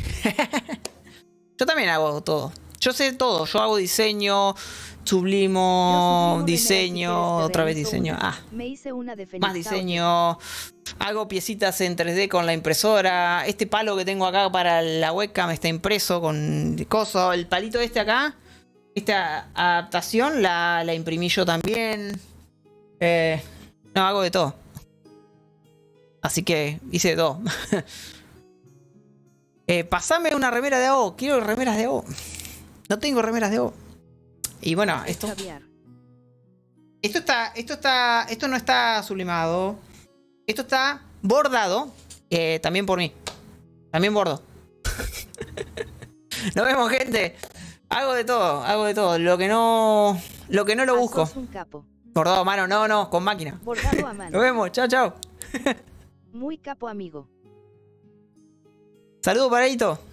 Yo también hago todo. Yo sé todo. Yo hago diseño, sublimo, diseño, otra vez diseño. Me hice una de más diseño. Hago piecitas en 3D con la impresora. Este palo que tengo acá para la webcam está impreso con coso. El palito este acá, esta adaptación la imprimí yo también. No, hago de todo. Así que hice de todo. Pasame una remera de AO. Quiero remeras de AO. No tengo remeras de AO. Y bueno, esto no está sublimado. Esto está bordado. También por mí. También bordo. Nos vemos, gente. Hago de todo. Lo que no lo busco. Bordado a mano, no, con máquina. Bordado a mano. Nos vemos, chao. Muy capo, amigo. Saludos para Ito.